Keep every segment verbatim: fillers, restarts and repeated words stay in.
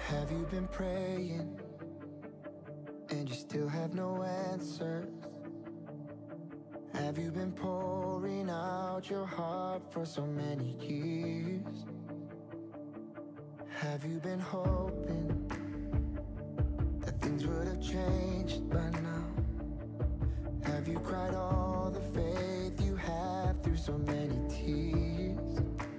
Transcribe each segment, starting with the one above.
Have you been praying and you still have no answers? Have you been pouring out your heart for so many years? Have you been hoping that things would have changed by now? Have you cried all the faith you have through so many tears?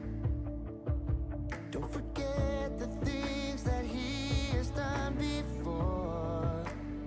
Don't forget the things that He has done before,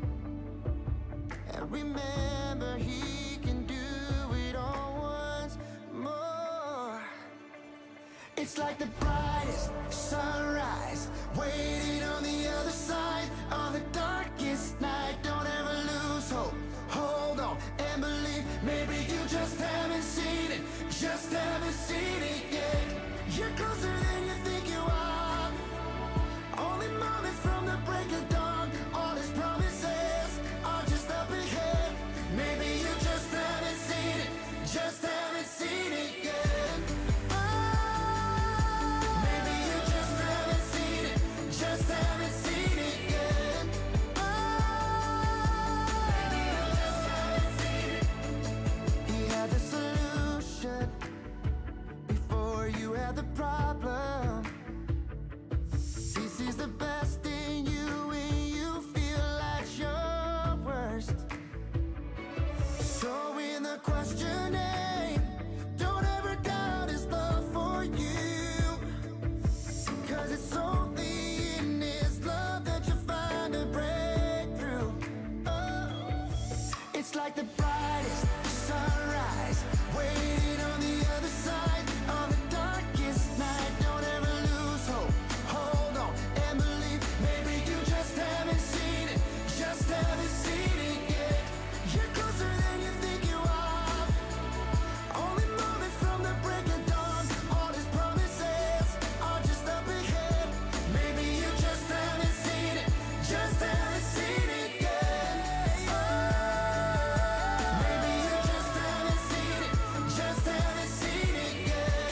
and remember He can do it all once more. It's like the brightest sunrise waiting on the other side of the darkest night. Don't ever lose hope, hold on and believe. Maybe you just haven't seen it, just haven't seen it yet. You're closer than you think you are, only moment from the break of dawn. All His promises are just up ahead. Maybe you just haven't seen it, just haven't seen it yet. Maybe you just haven't seen it, just haven't seen it yet. Maybe you just haven't seen it. He had the solution before you had the problem. He sees the best in you when you feel at your worst. So in the questioning, don't ever doubt His love for you, 'cause it's only in His love that you find a breakthrough. Oh, it's like the brightest sunrise waiting on the other side of the darkest night. Don't ever lose hope, hold on and believe. Maybe you just haven't seen it, just haven't seen it yet. You're closer than you think you are, only moment from the break of dawn. All His promises are just up ahead. Maybe you just haven't seen it, just haven't seen it yet. Maybe you just haven't seen it, just haven't seen it yet.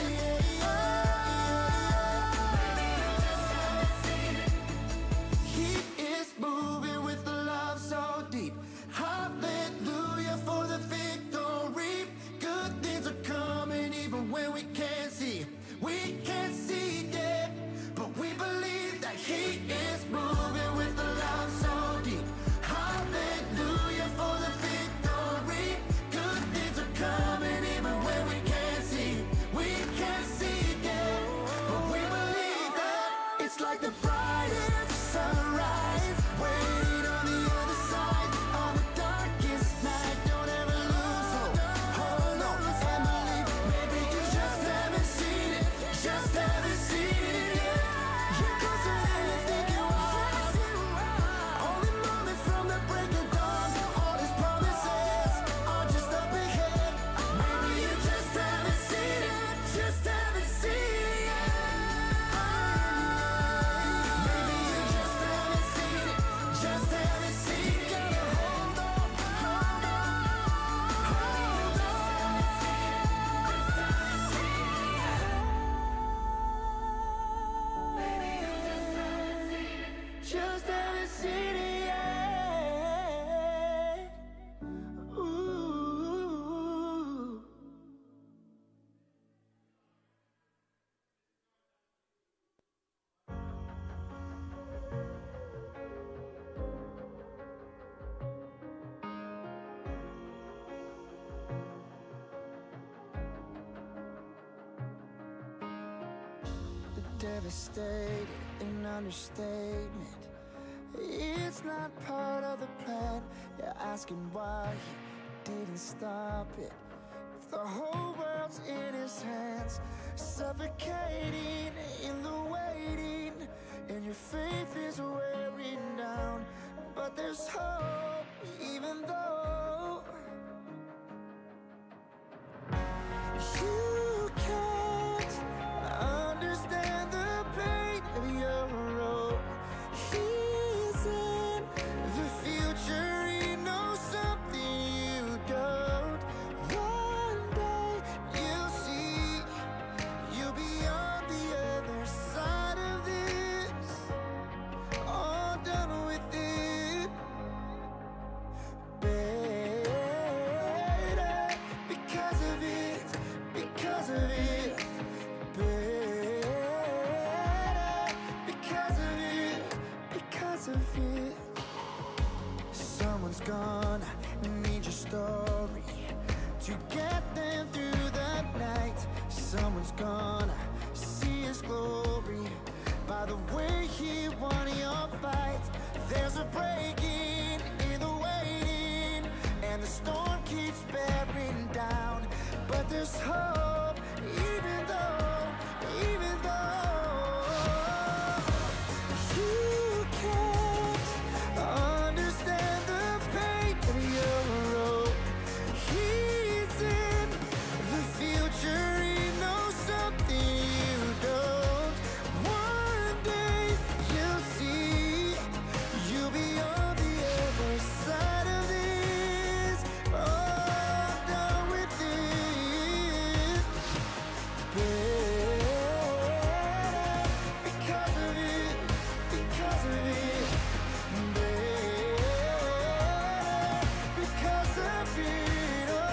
Maybe you just haven't seen it. He is moving with a love so deep. Hallelujah for the victory. Good things are coming even when we can't see. We can't see yet, but we believe that He is moving with a love so deep. Hallelujah for the victory. Good things are coming even when we can't see. We can't see yet, but we believe that. It's like the brightest sunrise waiting on the other side of the darkest night. Don't ever lose hope, hold on and believe. Maybe you just haven't seen it, just haven't seen it yet. You're closer than you think you are, only moment from the break of dawn. All His promises are just up ahead. Maybe you just haven't seen it, just haven't seen it yet. Maybe you just haven't seen it, just haven't seen it yet. Hold on, hold on, hold on. Maybe you just haven't seen it, just haven't seen it yet. Ooh. Devastated, an understatement. It's not part of the plan. You're asking why He didn't stop it. If the whole world's in His hands, suffocating in the waiting, and your faith is wearing down, but there's hope even though you can't understand the pain of your road. He's in the future, He knows something you don't. One day you'll see, you'll be on the other gonna need your story to get them through the night. Someone's gonna see his glory by the way he won your fight. There's a breaking in the waiting, and the storm keeps bearing down. But there's hope, even though, even though you can't understand the pain of your road. He's in the future, he knows something you don't. One day you'll see, you'll be on the other side of this. Oh, done with it. Better because of it, because of it. Better because of it. Oh,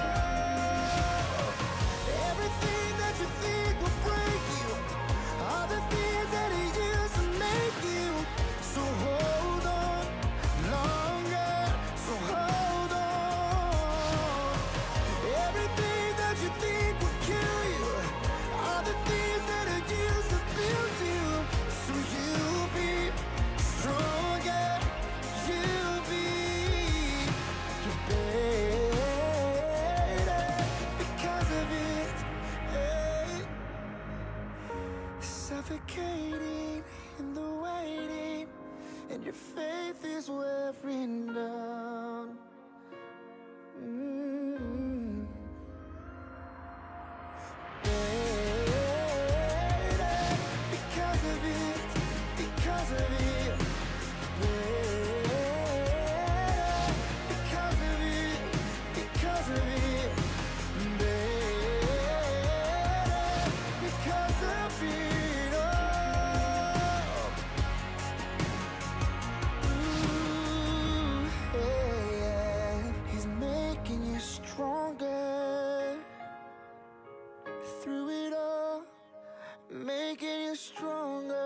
everything that you think will break you are the things that it used to make you. So hold on longer, so hold on. Everything that you think will kill you are the things that it used to build you. So you'll be stronger, you'll be better because of it. Hey. Suffocating in the waiting, and your faith is wearing down. Mm. Better because of it, because of it. Better because of it, because of it. Better because of it. Oh. Ooh, yeah. He's making you stronger through it all, making you stronger.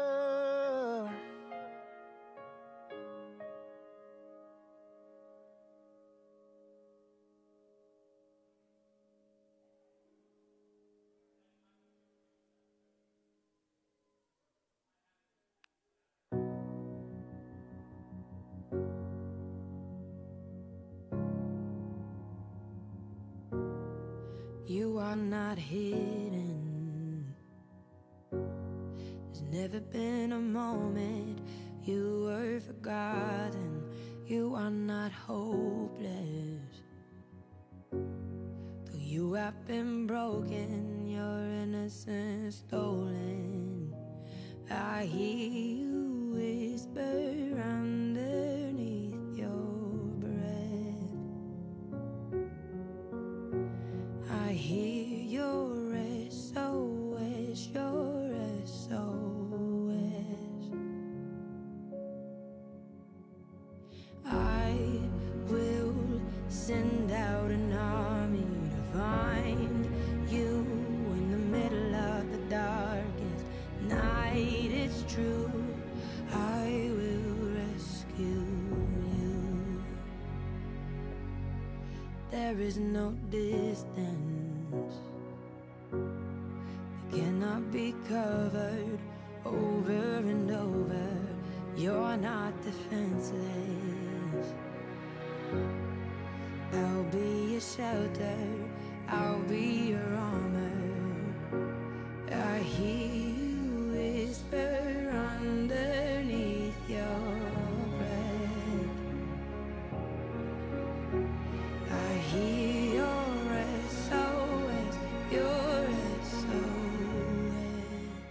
You are not hidden. There's never been a moment you were forgotten. You are not hopeless. Though you have been broken, your innocence stolen, I hear you whisper underneath your breath. I hear your S O S, your S O S. I will send out an army to find you in the middle of the darkest night. It's true, I will rescue you. There is no distance that cannot be covered over and over. You're not defenseless. I'll be your shelter, I'll be your armor. I hear you whisper underneath your breath. I hear your S O S, your S O S.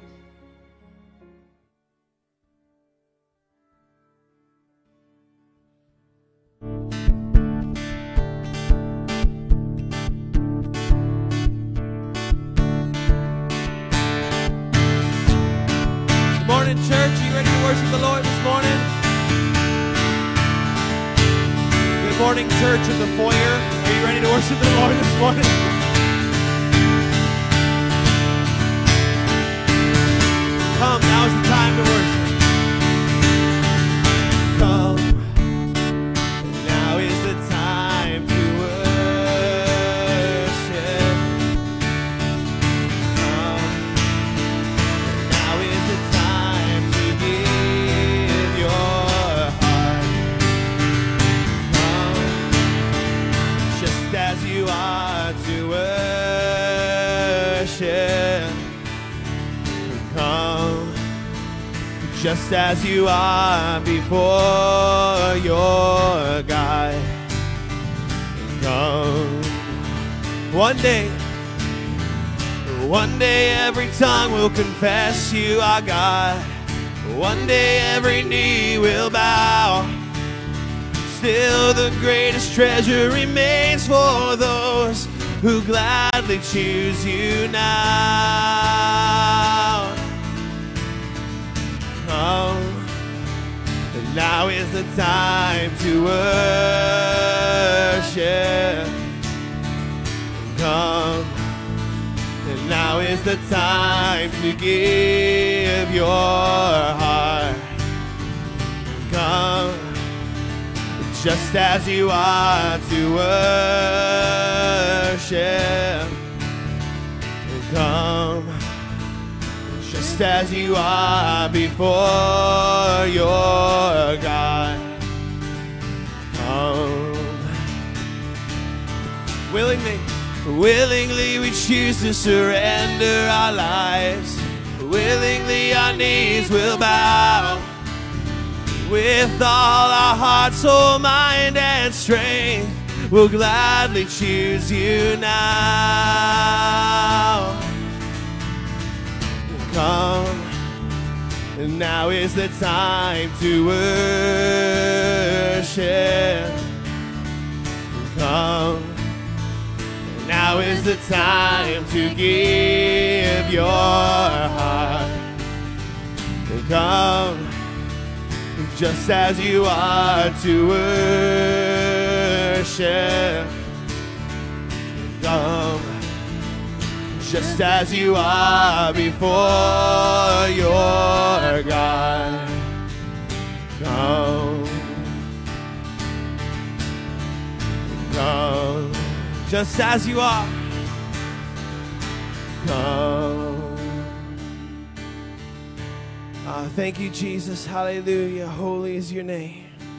Good morning, church. Are you ready to worship the Lord this morning? Good morning, church in the foyer. Are you ready to worship the Lord this morning? Come, now is the time to worship. Come, now is the just as you are before your God. Come. One day, one day every tongue will confess you are God. One day every knee will bow. Still the greatest treasure remains for those who gladly choose you now. Come, and now is the time to worship. Come, and now is the time to give your heart. Come, just as you are to worship. Come, just as you are before your God. Come, willingly. Willingly we choose to surrender our lives. Willingly our knees will bow. With all our heart, soul, mind, and strength, we'll gladly choose you now. Come, and now is the time to worship. Come, now is the time to give your heart. Come, just as you are to worship. Come, just as you are before your God. Come, come, just as you are. Come. Uh, thank you, Jesus. Hallelujah. Holy is your name.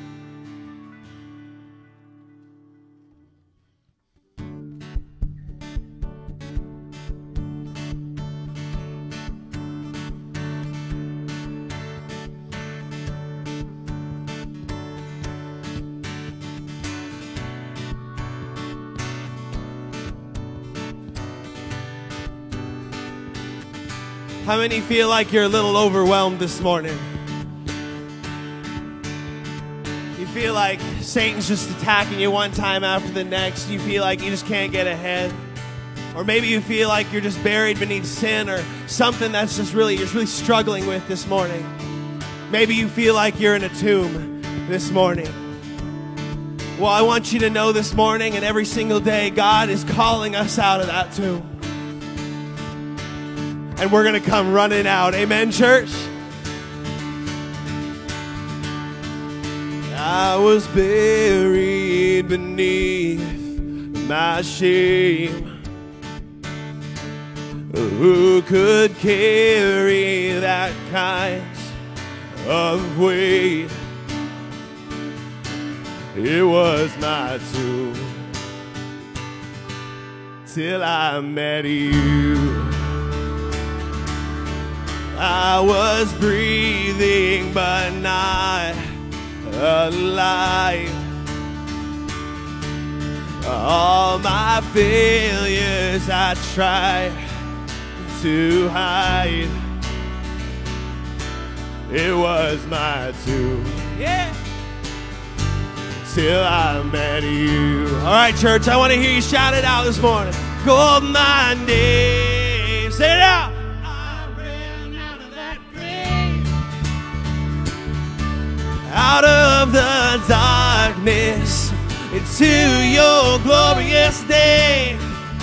How many feel like you're a little overwhelmed this morning? You feel like Satan's just attacking you one time after the next. You feel like you just can't get ahead. Or maybe you feel like you're just buried beneath sin or something that's just really, you're really struggling with this morning. Maybe you feel like you're in a tomb this morning. Well, I want you to know this morning and every single day, God is calling us out of that tomb. And we're going to come running out. Amen, church? I was buried beneath my shame. Who could carry that kind of weight? It was my tomb till I met you. I was breathing but not alive. All my failures I tried to hide. It was my tomb. Yeah. Till I met you. All right, church, I want to hear you shout it out this morning. Call my name. Say it out. Out of the darkness into your glorious day.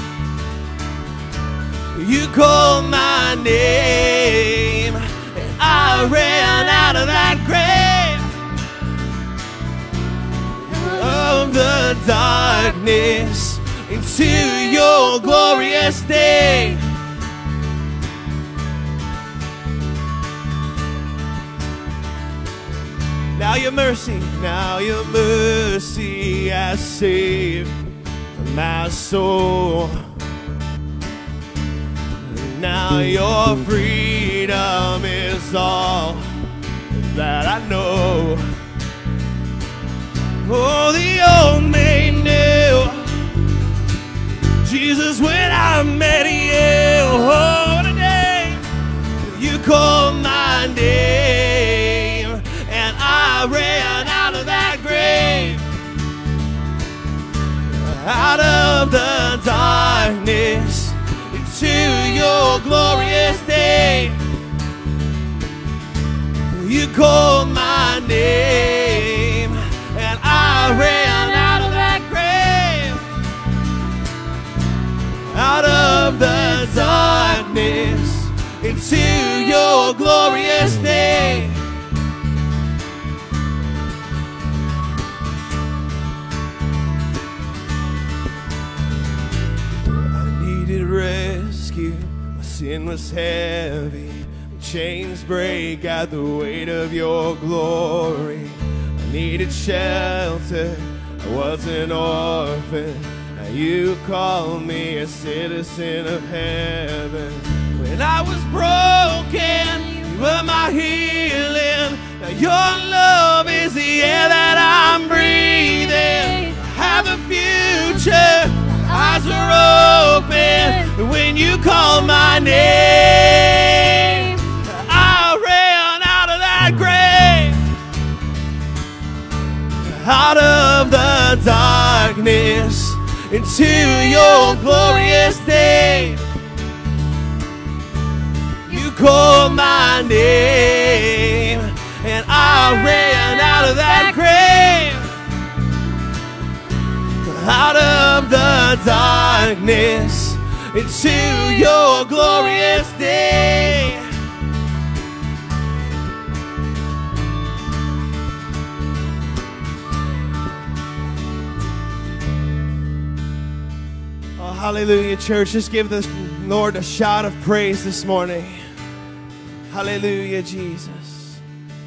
You called my name and I ran out of that grave. Of the darkness into your glorious day. Now your mercy, now your mercy has saved my soul. Now your freedom is all that I know. Oh, the old me knew Jesus when I met you. Oh, today you called my name, and I ran out of that grave, out of the darkness into your glorious day. You called my name, and I ran out of that grave, out of the darkness into your glorious day. I needed rescue, my sin was heavy. Chains break at the weight of your glory. I needed shelter, I was an orphan. Now you call me a citizen of heaven. When I was broken, you were my healing. Now your love is the air that I'm breathing. I have a future, my eyes are open. When you call my name, out of the darkness into your glorious day. You called my name, and I ran out of that grave, out of the darkness into your glorious day. Hallelujah, church. Just give the Lord a shout of praise this morning. Hallelujah, Jesus.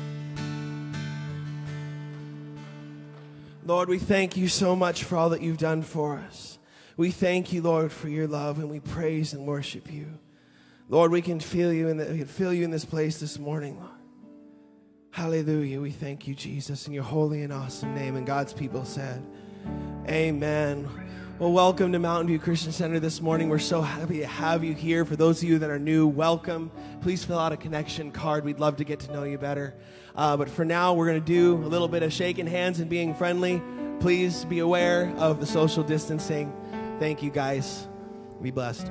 Lord, we thank you so much for all that you've done for us. We thank you, Lord, for your love, and we praise and worship you. Lord, we can feel you in the, we can feel you in this place this morning, Lord. Hallelujah. We thank you, Jesus, in your holy and awesome name. And God's people said, amen. Well, welcome to Mountain View Christian Center this morning. We're so happy to have you here. For those of you that are new, welcome. Please fill out a connection card. We'd love to get to know you better. Uh, but for now, we're going to do a little bit of shaking hands and being friendly. Please be aware of the social distancing. Thank you, guys. Be blessed.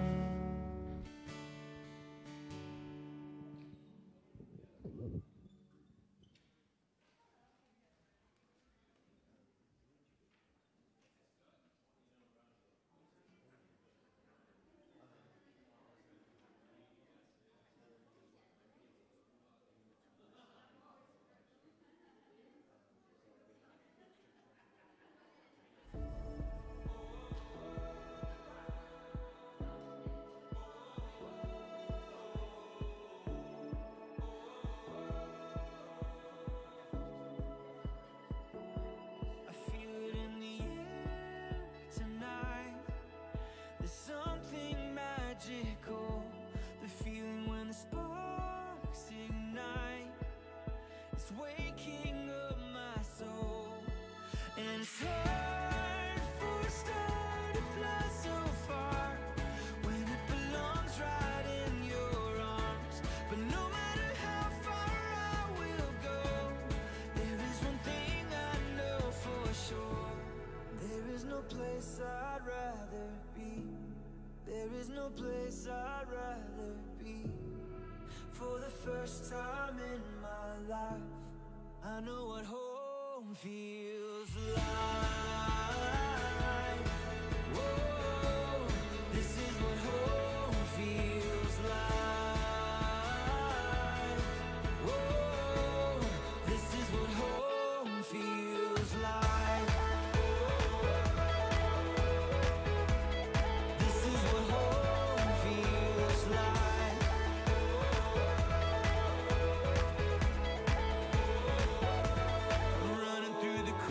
Place I'd rather be. For the first time in my life, I know what home feels like. Whoa, this is what home feels like. Whoa, this is what home feels like. This is what home feels like. Running through the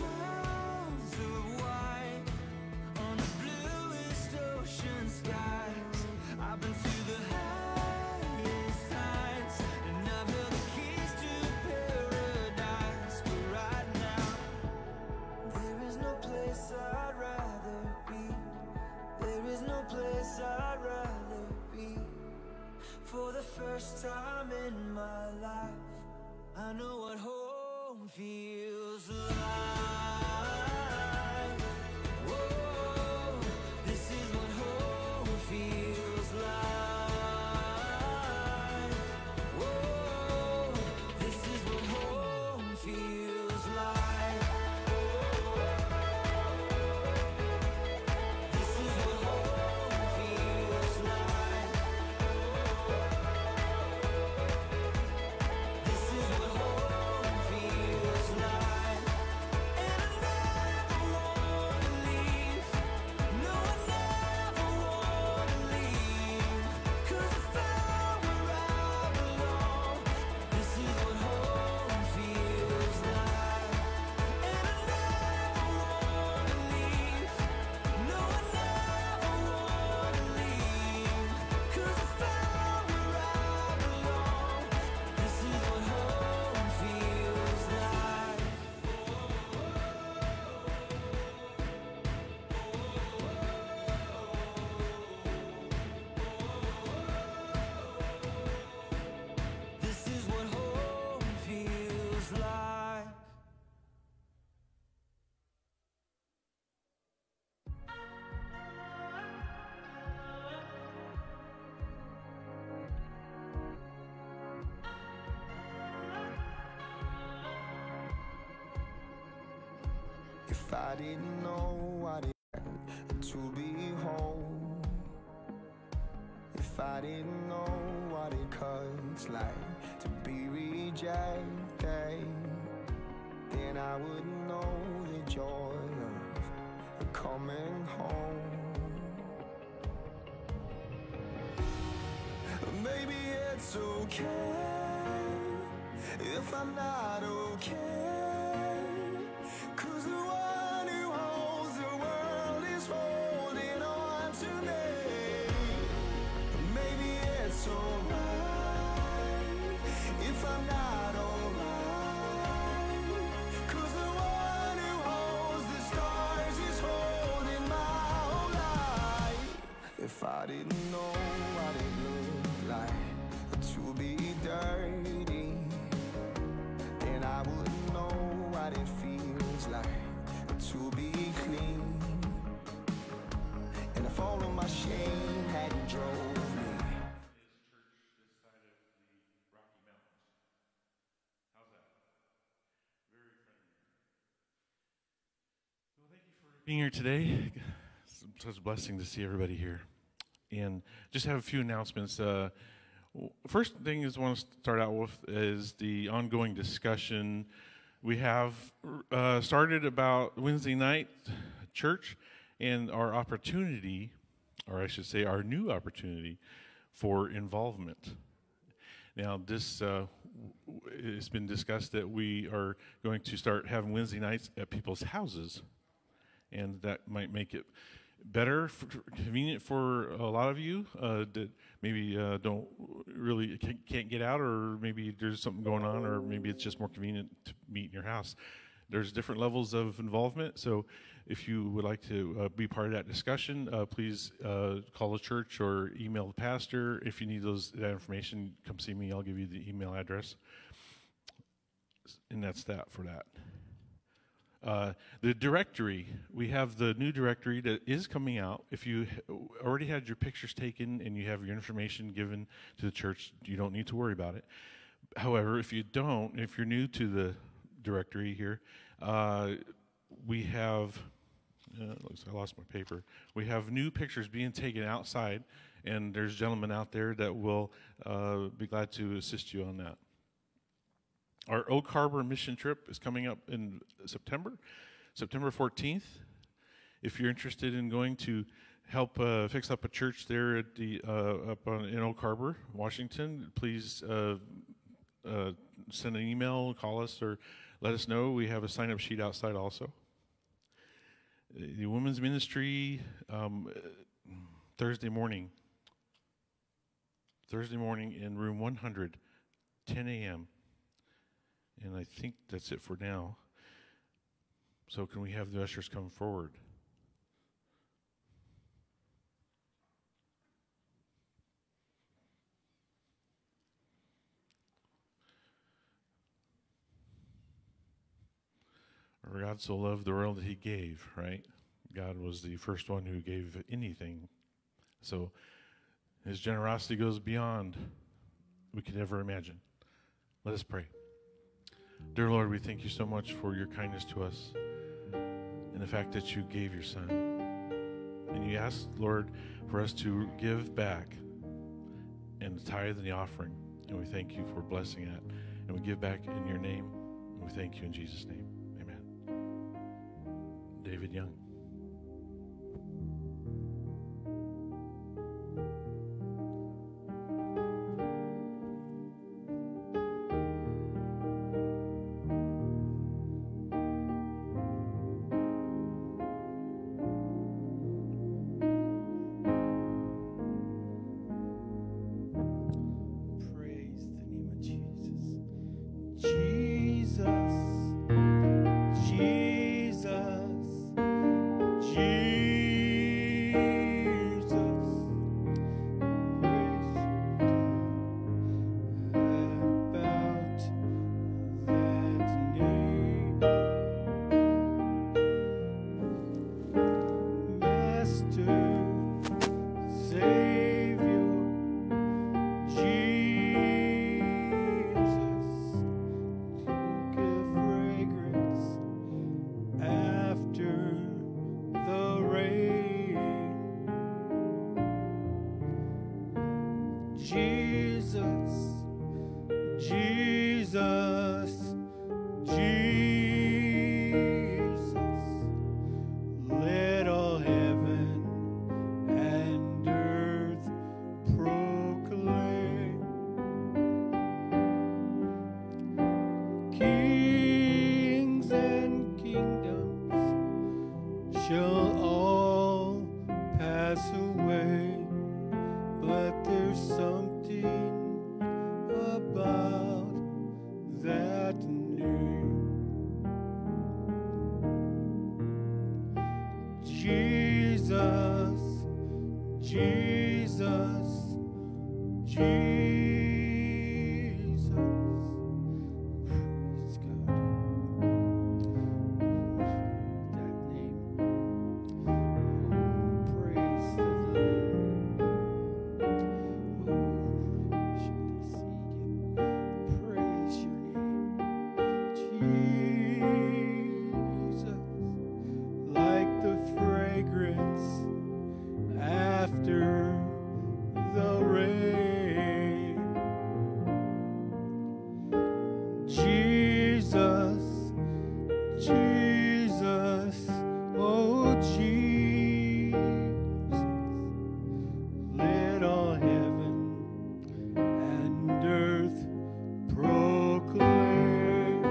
If I didn't know what it meant to be whole, if I didn't know what it cuts like to be rejected, then I wouldn't know the joy of coming home. Maybe it's okay if I'm not okay, 'cause the one who holds the world is holding on to me. Maybe it's alright if I'm not alright, 'cause the one who holds the stars is holding my whole life. If I didn't know what it looked like to be dirty, then I wouldn't know what it feels like to be clean. And if all of my shame hadn't drove me. Being here today, it's such a blessing to see everybody here. And just have a few announcements. Uh, first thing is I want to start out with is the ongoing discussion. We have uh, started about Wednesday night church and our opportunity, or I should say our new opportunity for involvement. Now this uh, it's been discussed that we are going to start having Wednesday nights at people's houses, and that might make it better, for, convenient for a lot of you uh, that maybe uh, don't really can't get out, or maybe there's something going on, or maybe it's just more convenient to meet in your house. There's different levels of involvement, so if you would like to uh, be part of that discussion, uh, please uh, call the church or email the pastor. If you need those that information, come see me. I'll give you the email address, and that's that for that. Uh, the directory, we have the new directory that is coming out. If you already had your pictures taken and you have your information given to the church, you don't need to worry about it. However, if you don't, if you're new to the directory here, uh, we have, uh, looks, I lost my paper. We have new pictures being taken outside, and there's gentlemen out there that will uh, be glad to assist you on that. Our Oak Harbor mission trip is coming up in September, September fourteenth. If you're interested in going to help uh, fix up a church there at the uh, up on, in Oak Harbor, Washington, please uh, uh, send an email, call us, or let us know. We have a sign-up sheet outside also. The women's ministry, um, Thursday morning, Thursday morning in room one hundred, ten a.m., and I think that's it for now. So can we have the ushers come forward? For God so loved the world that he gave, right? God was the first one who gave anything. So his generosity goes beyond we could ever imagine. Let us pray. Dear Lord, we thank you so much for your kindness to us and the fact that you gave your son. And you asked, Lord, for us to give back and the tithe and the offering. And we thank you for blessing that. And we give back in your name. And we thank you in Jesus' name. Amen. David Young. Jesus, Jesus, name. Jesus, Jesus, Jesus. Praise God. That name. Oh, praise the name. Oh, praise your name. Jesus, like the fragrance after the rain. Jesus, Jesus, oh Jesus, let all heaven and earth proclaim.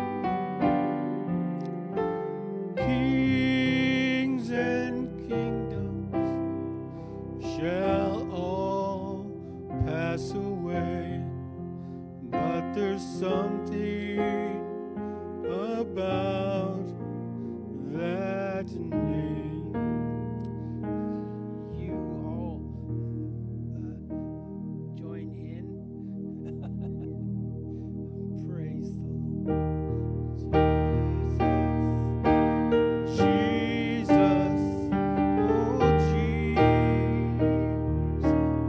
Kings and kingdoms shall all pass away, but there's something about that name. You all uh, join in. Praise the Lord. Jesus, oh Jesus,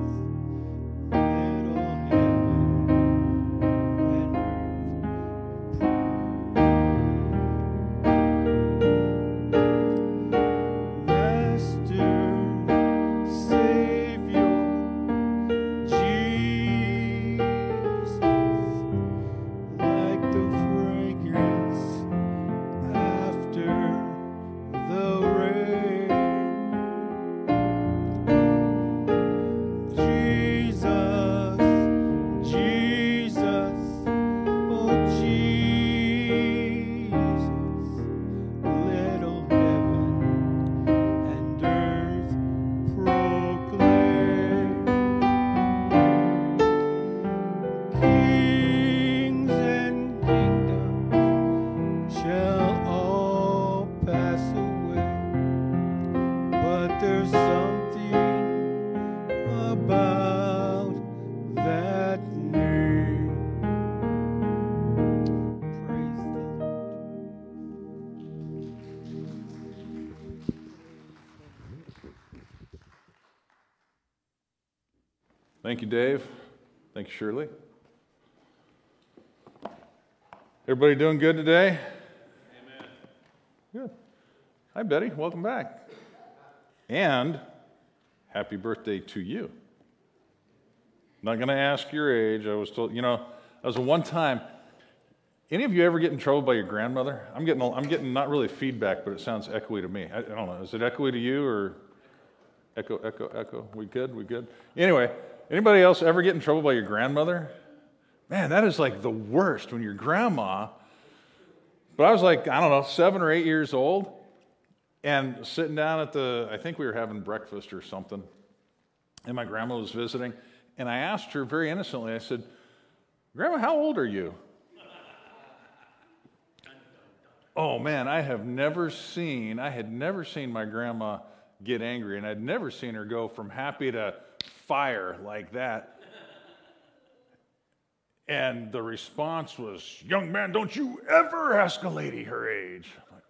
let all heaven and earth. Master, Savior, Jesus, like the fragrance after the rain. Jesus, Jesus, oh Jesus, let all heaven and earth proclaim. Kings and kingdoms shall all pass away, but there's something about that name. Praise the Thank you, Dave. Thank you, Shirley. Everybody doing good today? Amen. Good. Hi, Betty. Welcome back. And happy birthday to you. Not going to ask your age. I was told, you know, that was a one time. Any of you ever get in trouble by your grandmother? I'm getting, I'm getting not really feedback, but it sounds echoey to me. I, I don't know. Is it echoey to you or echo, echo, echo? We good? We good? Anyway, anybody else ever get in trouble by your grandmother? Man, that is like the worst when your grandma. But I was like, I don't know, seven or eight years old, and sitting down at the, I think we were having breakfast or something, and my grandma was visiting, and I asked her very innocently, I said, Grandma, how old are you? Oh man, I have never seen, I had never seen my grandma get angry, and I'd never seen her go from happy to fire like that. And the response was, young man, don't you ever ask a lady her age. Like,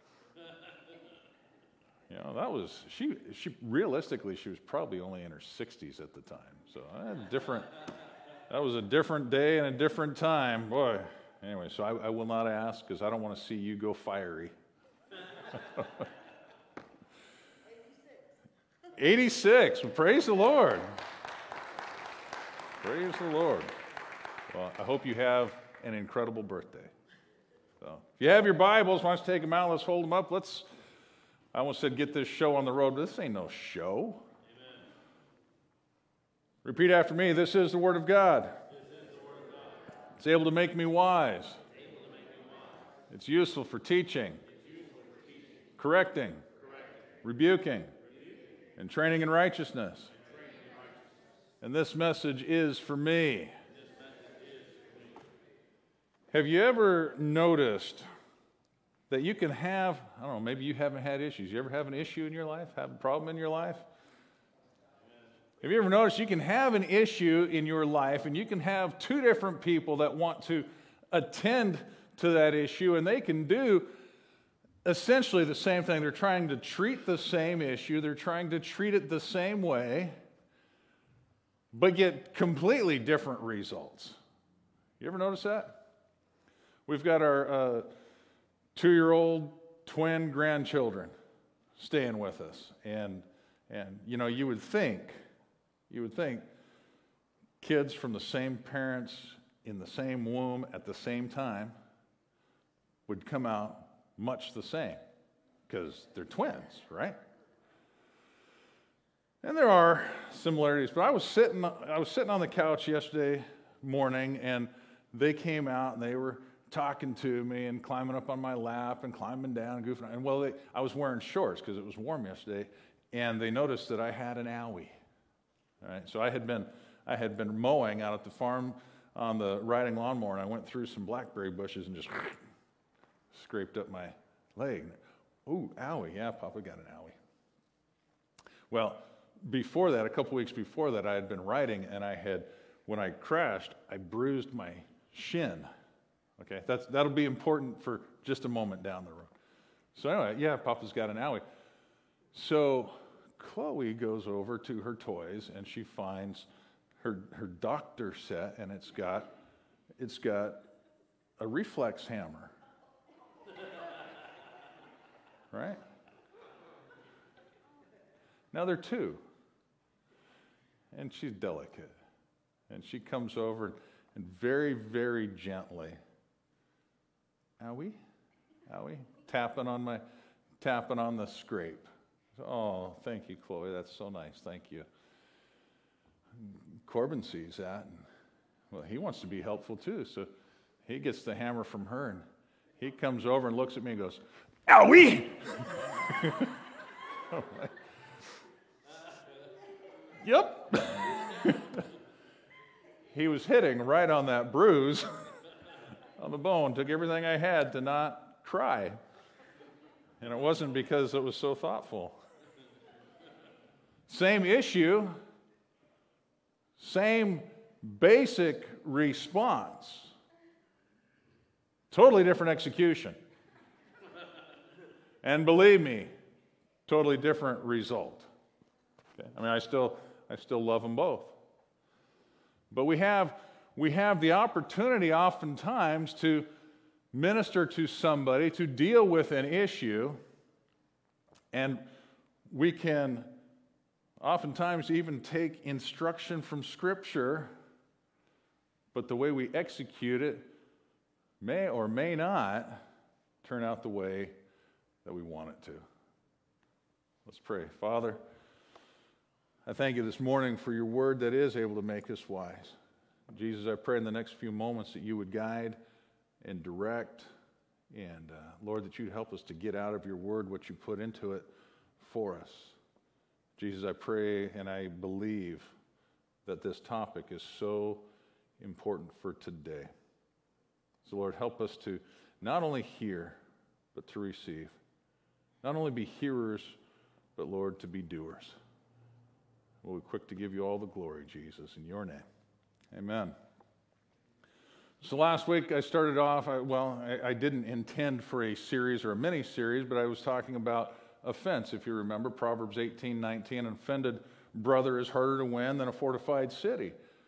you know, that was, she, she, realistically, she was probably only in her sixties at the time. So I had a different, that was a different day and a different time. Boy, anyway, so I, I will not ask because I don't want to see you go fiery. eighty-six. Praise the Lord. Praise the Lord. Well, I hope you have an incredible birthday. So, if you have your Bibles, why don't you take them out? Let's hold them up. Let's, I almost said get this show on the road, but this ain't no show. Amen. Repeat after me. This is the Word of God. This is the Word of God. It's able to make me wise. It's, able to make me wise. It's useful for teaching, it's useful for teaching. Correcting, Correcting. Rebuking, Rebuking. And training in righteousness. And, training in righteousness. And this message is for me. Have you ever noticed that you can have, I don't know, maybe you haven't had issues. You ever have an issue in your life, have a problem in your life? Have you ever noticed you can have an issue in your life and you can have two different people that want to attend to that issue, and they can do essentially the same thing. They're trying to treat the same issue. They're trying to treat it the same way, but get completely different results. You ever notice that? We've got our uh, two-year-old twin grandchildren staying with us, and and you know, you would think, you would think kids from the same parents in the same womb at the same time would come out much the same, because they're twins, right? And there are similarities, but I was sitting I was sitting on the couch yesterday morning, and they came out and they were talking to me and climbing up on my lap and climbing down and goofing. And well, they, I was wearing shorts because it was warm yesterday, and they noticed that I had an owie. All right, so I had been I had been mowing out at the farm on the riding lawnmower, and I went through some blackberry bushes and just scraped up my leg. Ooh, owie. Yeah, Papa got an owie. Well, before that, a couple weeks before that, I had been riding, and I had, when I crashed, I bruised my shin. Okay, that's that'll be important for just a moment down the road. So anyway, yeah, Papa's got an owie. So Chloe goes over to her toys, and she finds her her doctor set, and it's got it's got a reflex hammer. Right? Now they're two. And she's delicate. And she comes over and very, very gently, owie, owie, tapping on my, tapping on the scrape. Oh, thank you, Chloe. That's so nice. Thank you. Corbin sees that. And, well, he wants to be helpful too. So he gets the hammer from her, and he comes over and looks at me and goes, owie! Oh, yep. He was hitting right on that bruise on the bone. Took everything I had to not cry. And it wasn't because it was so thoughtful. Same issue, same basic response, totally different execution. And believe me, totally different result. Okay? I mean, I still, I still love them both. But we have, we have the opportunity oftentimes to minister to somebody, to deal with an issue, and we can oftentimes even take instruction from Scripture, but the way we execute it may or may not turn out the way that we want it to. Let's pray. Father, I thank you this morning for your word that is able to make us wise. Jesus, I pray in the next few moments that you would guide and direct, and uh, Lord, that you'd help us to get out of your word what you put into it for us. Jesus, I pray and I believe that this topic is so important for today. So Lord, help us to not only hear, but to receive. Not only be hearers, but Lord, to be doers. We'll be quick to give you all the glory, Jesus, in your name. Amen. So last week I started off, I, well, I, I didn't intend for a series or a mini-series, but I was talking about offense. If you remember, Proverbs eighteen nineteen, an offended brother is harder to win than a fortified city.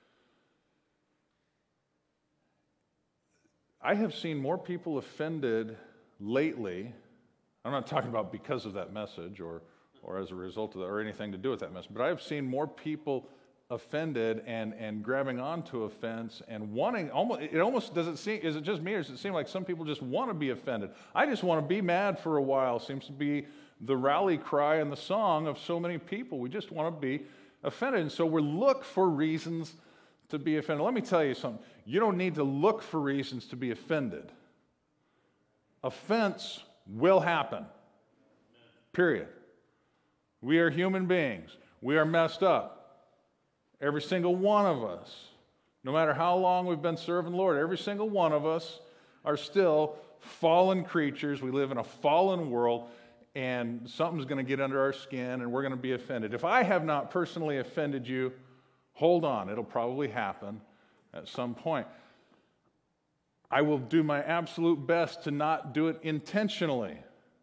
I have seen more people offended lately. I'm not talking about because of that message or, or as a result of that or anything to do with that message, but I've seen more people offended and, and grabbing onto offense and wanting, almost, it almost, does it seem, is it just me or does it seem like some people just want to be offended? I just want to be mad for a while. Seems to be the rally cry and the song of so many people. We just want to be offended. And so we look for reasons to be offended. Let me tell you something. You don't need to look for reasons to be offended. Offense will happen. Period. We are human beings. We are messed up. Every single one of us. No matter how long we've been serving the Lord, every single one of us are still fallen creatures. We live in a fallen world, and something's going to get under our skin, and we're going to be offended. If I have not personally offended you, hold on. It'll probably happen at some point. I will do my absolute best to not do it intentionally.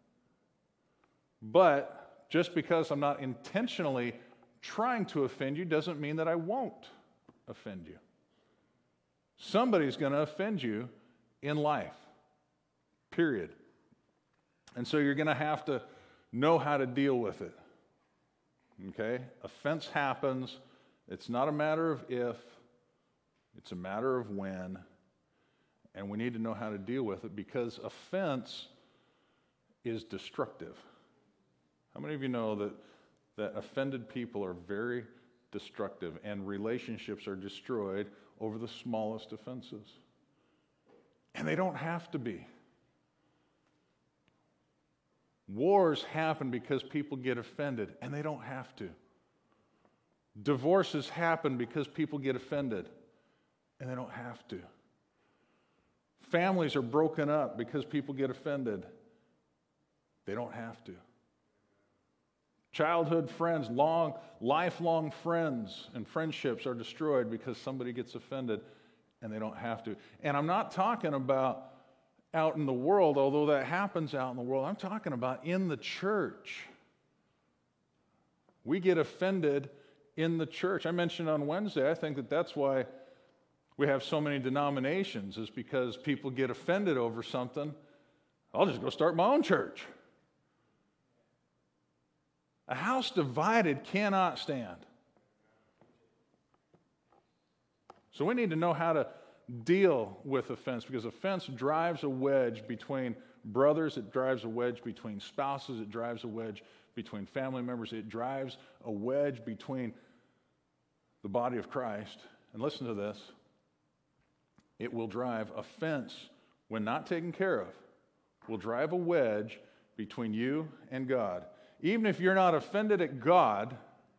But just because I'm not intentionally trying to offend you doesn't mean that I won't offend you. Somebody's going to offend you in life, period. And so you're going to have to know how to deal with it. Okay? Offense happens. It's not a matter of if, it's a matter of when. And we need to know how to deal with it because offense is destructive. How many of you know that, that offended people are very destructive and relationships are destroyed over the smallest offenses? And they don't have to be. Wars happen because people get offended, and they don't have to. Divorces happen because people get offended, and they don't have to. Families are broken up because people get offended. They don't have to. Childhood friends, long, lifelong friends and friendships are destroyed because somebody gets offended, and they don't have to. And I'm not talking about out in the world, although that happens out in the world. I'm talking about in the church. We get offended in the church. I mentioned on Wednesday, I think that that's why we have so many denominations, is because people get offended over something. I'll just go start my own church. A house divided cannot stand. So we need to know how to deal with offense, because offense drives a wedge between brothers, it drives a wedge between spouses, it drives a wedge between family members, it drives a wedge between the body of Christ. And listen to this, it will drive offense, when not taken care of, will drive a wedge between you and God. Even if you're not offended at God,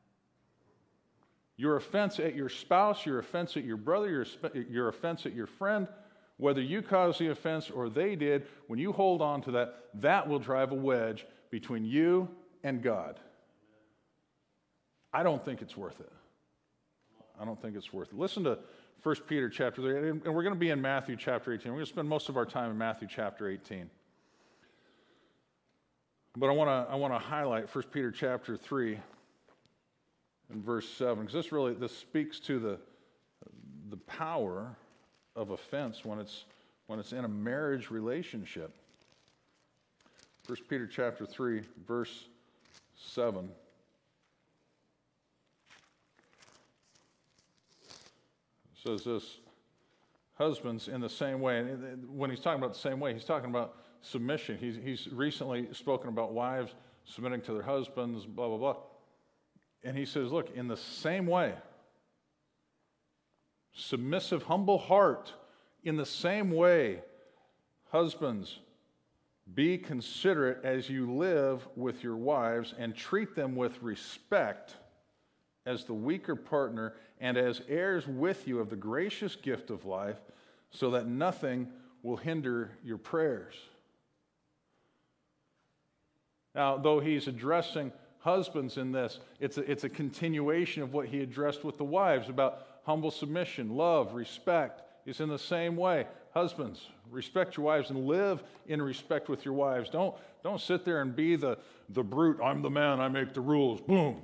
your offense at your spouse, your offense at your brother, your, your offense at your friend, whether you caused the offense or they did, when you hold on to that, that will drive a wedge between you and God. I don't think it's worth it. I don't think it's worth it. Listen to First Peter chapter three, and we're going to be in Matthew chapter eighteen. We're going to spend most of our time in Matthew chapter eighteen. But I want to I want to highlight First Peter chapter three and verse seven, because this really this speaks to the the power of offense when it's when it's in a marriage relationship. First Peter chapter three, verse seven. It says this, husbands in the same way, and when he's talking about the same way, he's talking about submission. He's, he's recently spoken about wives submitting to their husbands, blah, blah, blah. And he says, look, in the same way, submissive, humble heart, in the same way, husbands, be considerate as you live with your wives and treat them with respect as the weaker partner and as heirs with you of the gracious gift of life, so that nothing will hinder your prayers. Now, though he's addressing husbands in this, it's a, it's a continuation of what he addressed with the wives about humble submission, love, respect. It's in the same way. Husbands, respect your wives and live in respect with your wives. Don't, don't sit there and be the, the brute, I'm the man, I make the rules, boom.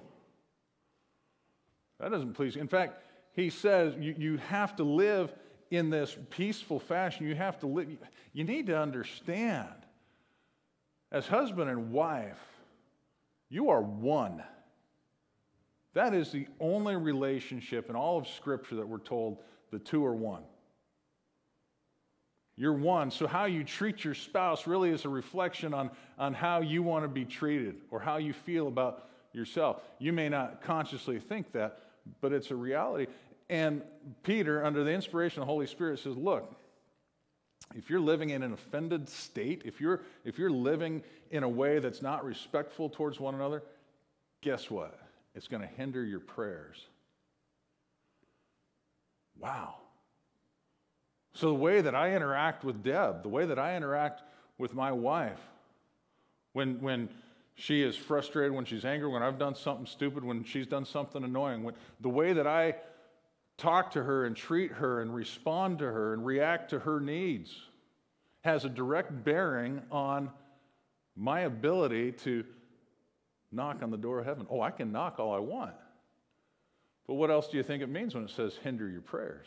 That doesn't please you. In fact, he says you, you have to live in this peaceful fashion. You have to live, you need to understand, as husband and wife, you are one. That is the only relationship in all of Scripture that we're told the two are one. You're one. So how you treat your spouse really is a reflection on, on how you want to be treated or how you feel about yourself. You may not consciously think that, but it's a reality. And Peter, under the inspiration of the Holy Spirit, says, look, if you're living in an offended state, if you're, if you're living in a way that's not respectful towards one another, guess what? It's going to hinder your prayers. Wow. So the way that I interact with Deb, the way that I interact with my wife, when, when she is frustrated, when she's angry, when I've done something stupid, when she's done something annoying, when, the way that I talk to her and treat her and respond to her and react to her needs has a direct bearing on my ability to knock on the door of heaven. Oh, I can knock all I want. But what else do you think it means when it says hinder your prayers?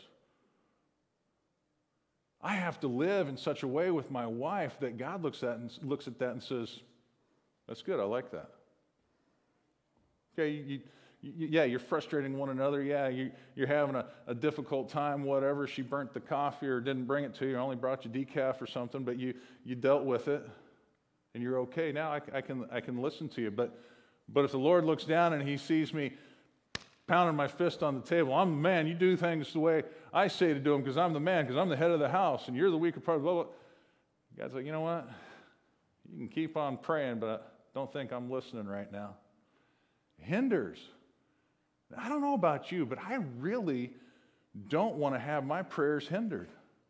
I have to live in such a way with my wife that God looks at and looks at that and says, that's good, I like that. Okay, you, you, yeah, you're frustrating one another. Yeah, you, you're having a, a difficult time, whatever. She burnt the coffee or didn't bring it to you, or only brought you decaf or something, but you, you dealt with it, and you're okay. Now I, I, can, I can listen to you. But, but if the Lord looks down and he sees me pounding my fist on the table, I'm the man, you do things the way I say to do them because I'm the man, because I'm the head of the house, and you're the weaker part, blah, blah. God's like, you know what? You can keep on praying, but I don't think I'm listening right now. Hinders. I don't know about you, but I really don't want to have my prayers hindered.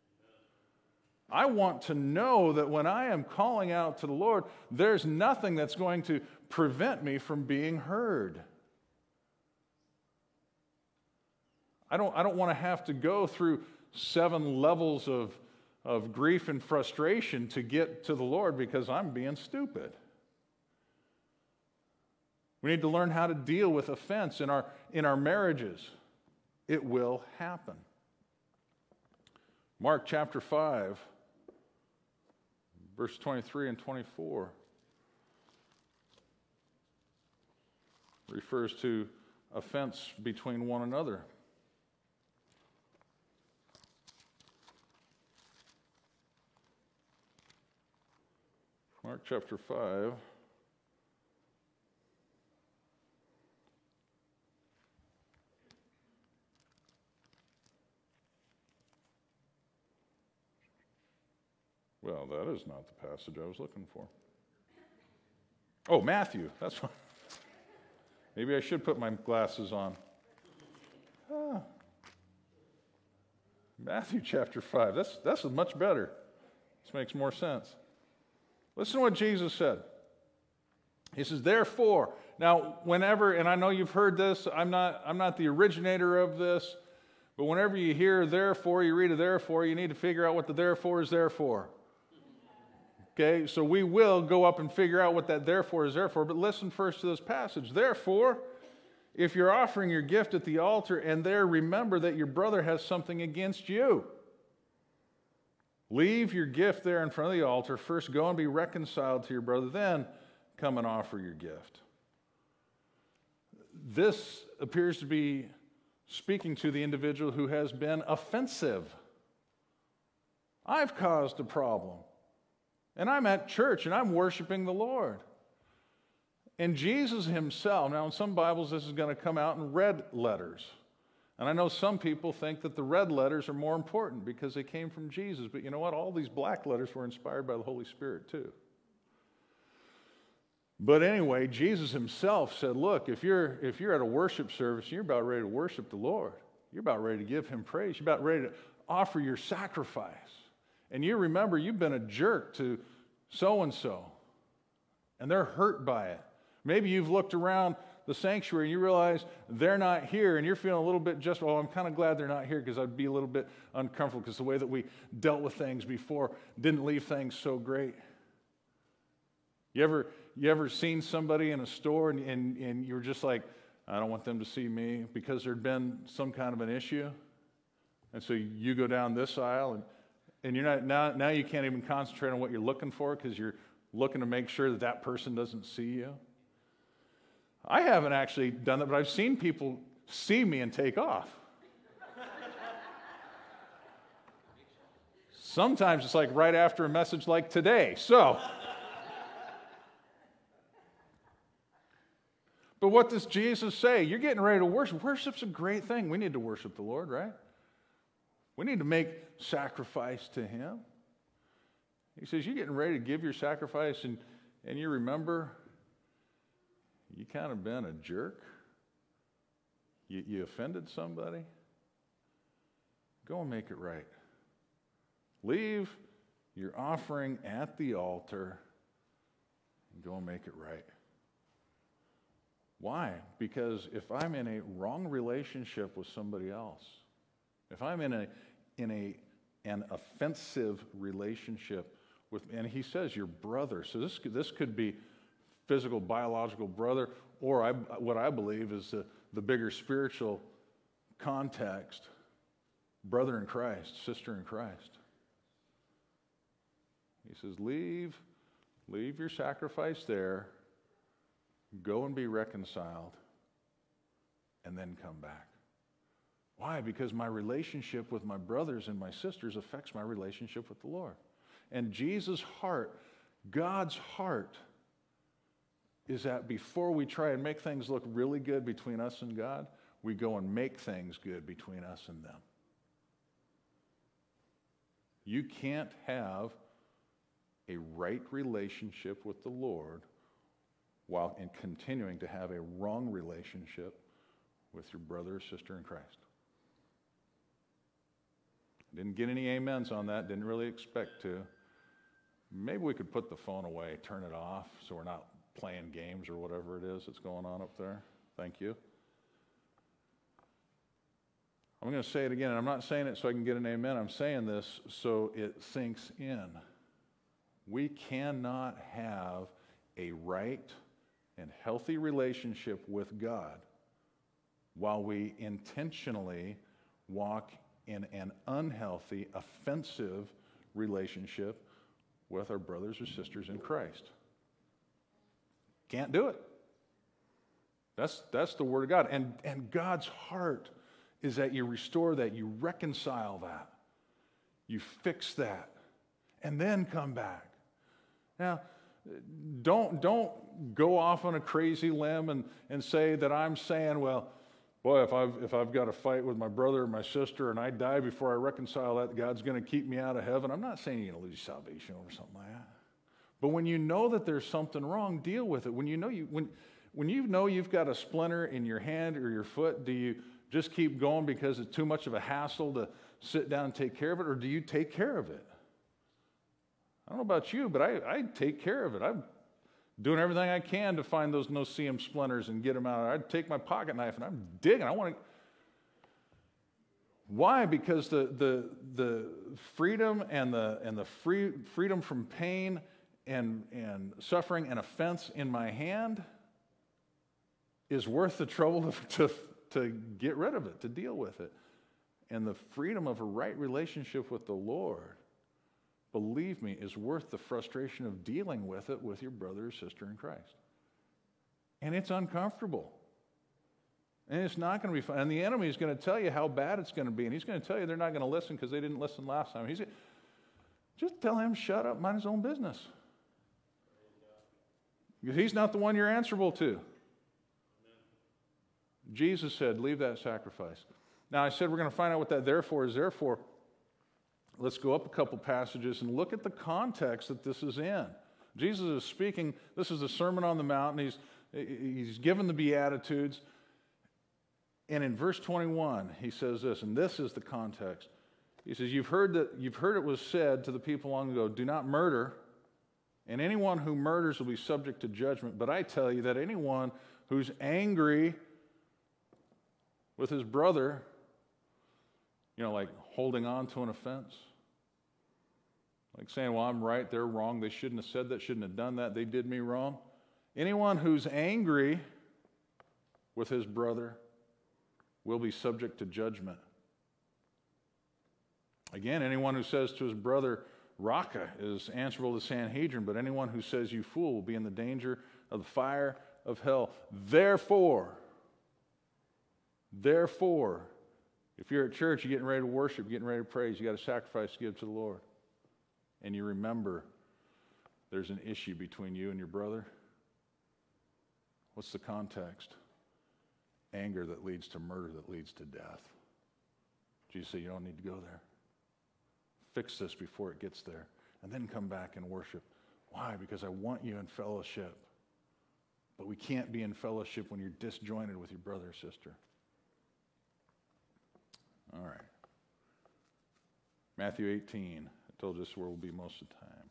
I want to know that when I am calling out to the Lord, there's nothing that's going to prevent me from being heard. I don't, I don't want to have to go through seven levels of, of grief and frustration to get to the Lord because I'm being stupid. We need to learn how to deal with offense in our, in our marriages. It will happen. Mark chapter five, verse twenty-three and twenty-four refers to offense between one another. Mark chapter five. Well, that is not the passage I was looking for. Oh, Matthew. That's what. Maybe I should put my glasses on. Ah. Matthew chapter five. That's, that's much better. This makes more sense. Listen to what Jesus said. He says, therefore. Now, whenever, and I know you've heard this, I'm not, I'm not the originator of this, but whenever you hear therefore, you read a therefore, you need to figure out what the therefore is there for. Okay, so we will go up and figure out what that therefore is there for, but listen first to this passage. Therefore, if you're offering your gift at the altar and there remember that your brother has something against you, leave your gift there in front of the altar. First go and be reconciled to your brother, then come and offer your gift. This appears to be speaking to the individual who has been offensive. I've caused a problem. And I'm at church and I'm worshiping the Lord. And Jesus himself, now in some Bibles this is going to come out in red letters. And I know some people think that the red letters are more important because they came from Jesus. But you know what? All these black letters were inspired by the Holy Spirit too. But anyway, Jesus himself said, look, if you're, if you're at a worship service and you're about ready to worship the Lord, you're about ready to give him praise, you're about ready to offer your sacrifice, and you remember you've been a jerk to so-and-so, and they're hurt by it. Maybe you've looked around the sanctuary and you realize they're not here, and you're feeling a little bit just, well, I'm kind of glad they're not here because I'd be a little bit uncomfortable because the way that we dealt with things before didn't leave things so great. You ever, you ever seen somebody in a store and, and, and you were just like, I don't want them to see me because there'd been some kind of an issue? And so you go down this aisle and And you're not now, now you can't even concentrate on what you're looking for because you're looking to make sure that that person doesn't see you. I haven't actually done that, but I've seen people see me and take off. Sometimes it's like right after a message like today. So, but what does Jesus say? You're getting ready to worship. Worship's a great thing. We need to worship the Lord, right? We need to make sacrifice to him. He says, you're getting ready to give your sacrifice and, and you remember you kind of been a jerk. You, you offended somebody. Go and make it right. Leave your offering at the altar and go and make it right. Why? Because if I'm in a wrong relationship with somebody else, if I'm in a in a an offensive relationship with, and he says your brother, so this this could be physical, biological brother, or I, what I believe is the, the bigger spiritual context, brother in Christ, sister in Christ. He says, leave, leave your sacrifice there, go and be reconciled, and then come back. Why? Because my relationship with my brothers and my sisters affects my relationship with the Lord. And Jesus' heart, God's heart, is that before we try and make things look really good between us and God, we go and make things good between us and them. You can't have a right relationship with the Lord while in continuing to have a wrong relationship with your brother or sister in Christ. Didn't get any amens on that, didn't really expect to. Maybe we could put the phone away, turn it off, so we're not playing games or whatever it is that's going on up there. Thank you. I'm going to say it again, and I'm not saying it so I can get an amen. I'm saying this so it sinks in. We cannot have a right and healthy relationship with God while we intentionally walk in an unhealthy, offensive relationship with our brothers or sisters in Christ. Can't do it. That's, that's the Word of God. And, and God's heart is that you restore that, you reconcile that, you fix that, and then come back. Now, don't, don't go off on a crazy limb and, and say that I'm saying, well, boy, if I've, if I've got a fight with my brother or my sister and I die before I reconcile that, God's going to keep me out of heaven. I'm not saying you're going to lose salvation over something like that. But when you know that there's something wrong, deal with it. When you know you when when you know you've got a splinter in your hand or your foot, do you just keep going because it's too much of a hassle to sit down and take care of it, or do you take care of it? I don't know about you, but I, I take care of it. I'm doing everything I can to find those no-see-um splinters and get them out. I'd take my pocket knife and I'm digging. I want to. Why? Because the the the freedom and the and the free freedom from pain and and suffering and offense in my hand is worth the trouble to, to to get rid of it, to deal with it. And the freedom of a right relationship with the Lord, believe me, is worth the frustration of dealing with it with your brother or sister in Christ. And it's uncomfortable. And it's not going to be fun. And the enemy is going to tell you how bad it's going to be. And he's going to tell you they're not going to listen because they didn't listen last time. He's just tell him, shut up, mind his own business. Because he's not the one you're answerable to. Amen. Jesus said, leave that sacrifice. Now, I said we're going to find out what that therefore is. Therefore, let's go up a couple passages and look at the context that this is in. Jesus is speaking. This is the Sermon on the Mount, and he's, he's given the Beatitudes. And in verse twenty-one, he says this, and this is the context. He says, you've heard that you've heard it was said to the people long ago, do not murder, and anyone who murders will be subject to judgment. But I tell you that anyone who's angry with his brother, you know, like holding on to an offense, like saying, well, I'm right, they're wrong, they shouldn't have said that, shouldn't have done that, they did me wrong. Anyone who's angry with his brother will be subject to judgment. Again, anyone who says to his brother, Raka, is answerable to the Sanhedrin, but anyone who says you fool will be in the danger of the fire of hell. Therefore, therefore, if you're at church, you're getting ready to worship, you're getting ready to praise, you got a sacrifice to give to the Lord. And you remember there's an issue between you and your brother. What's the context? Anger that leads to murder, that leads to death. Jesus said, you don't need to go there. Fix this before it gets there. And then come back and worship. Why? Because I want you in fellowship. But we can't be in fellowship when you're disjointed with your brother or sister. All right. Matthew eighteen. I told you this is where we'll be most of the time.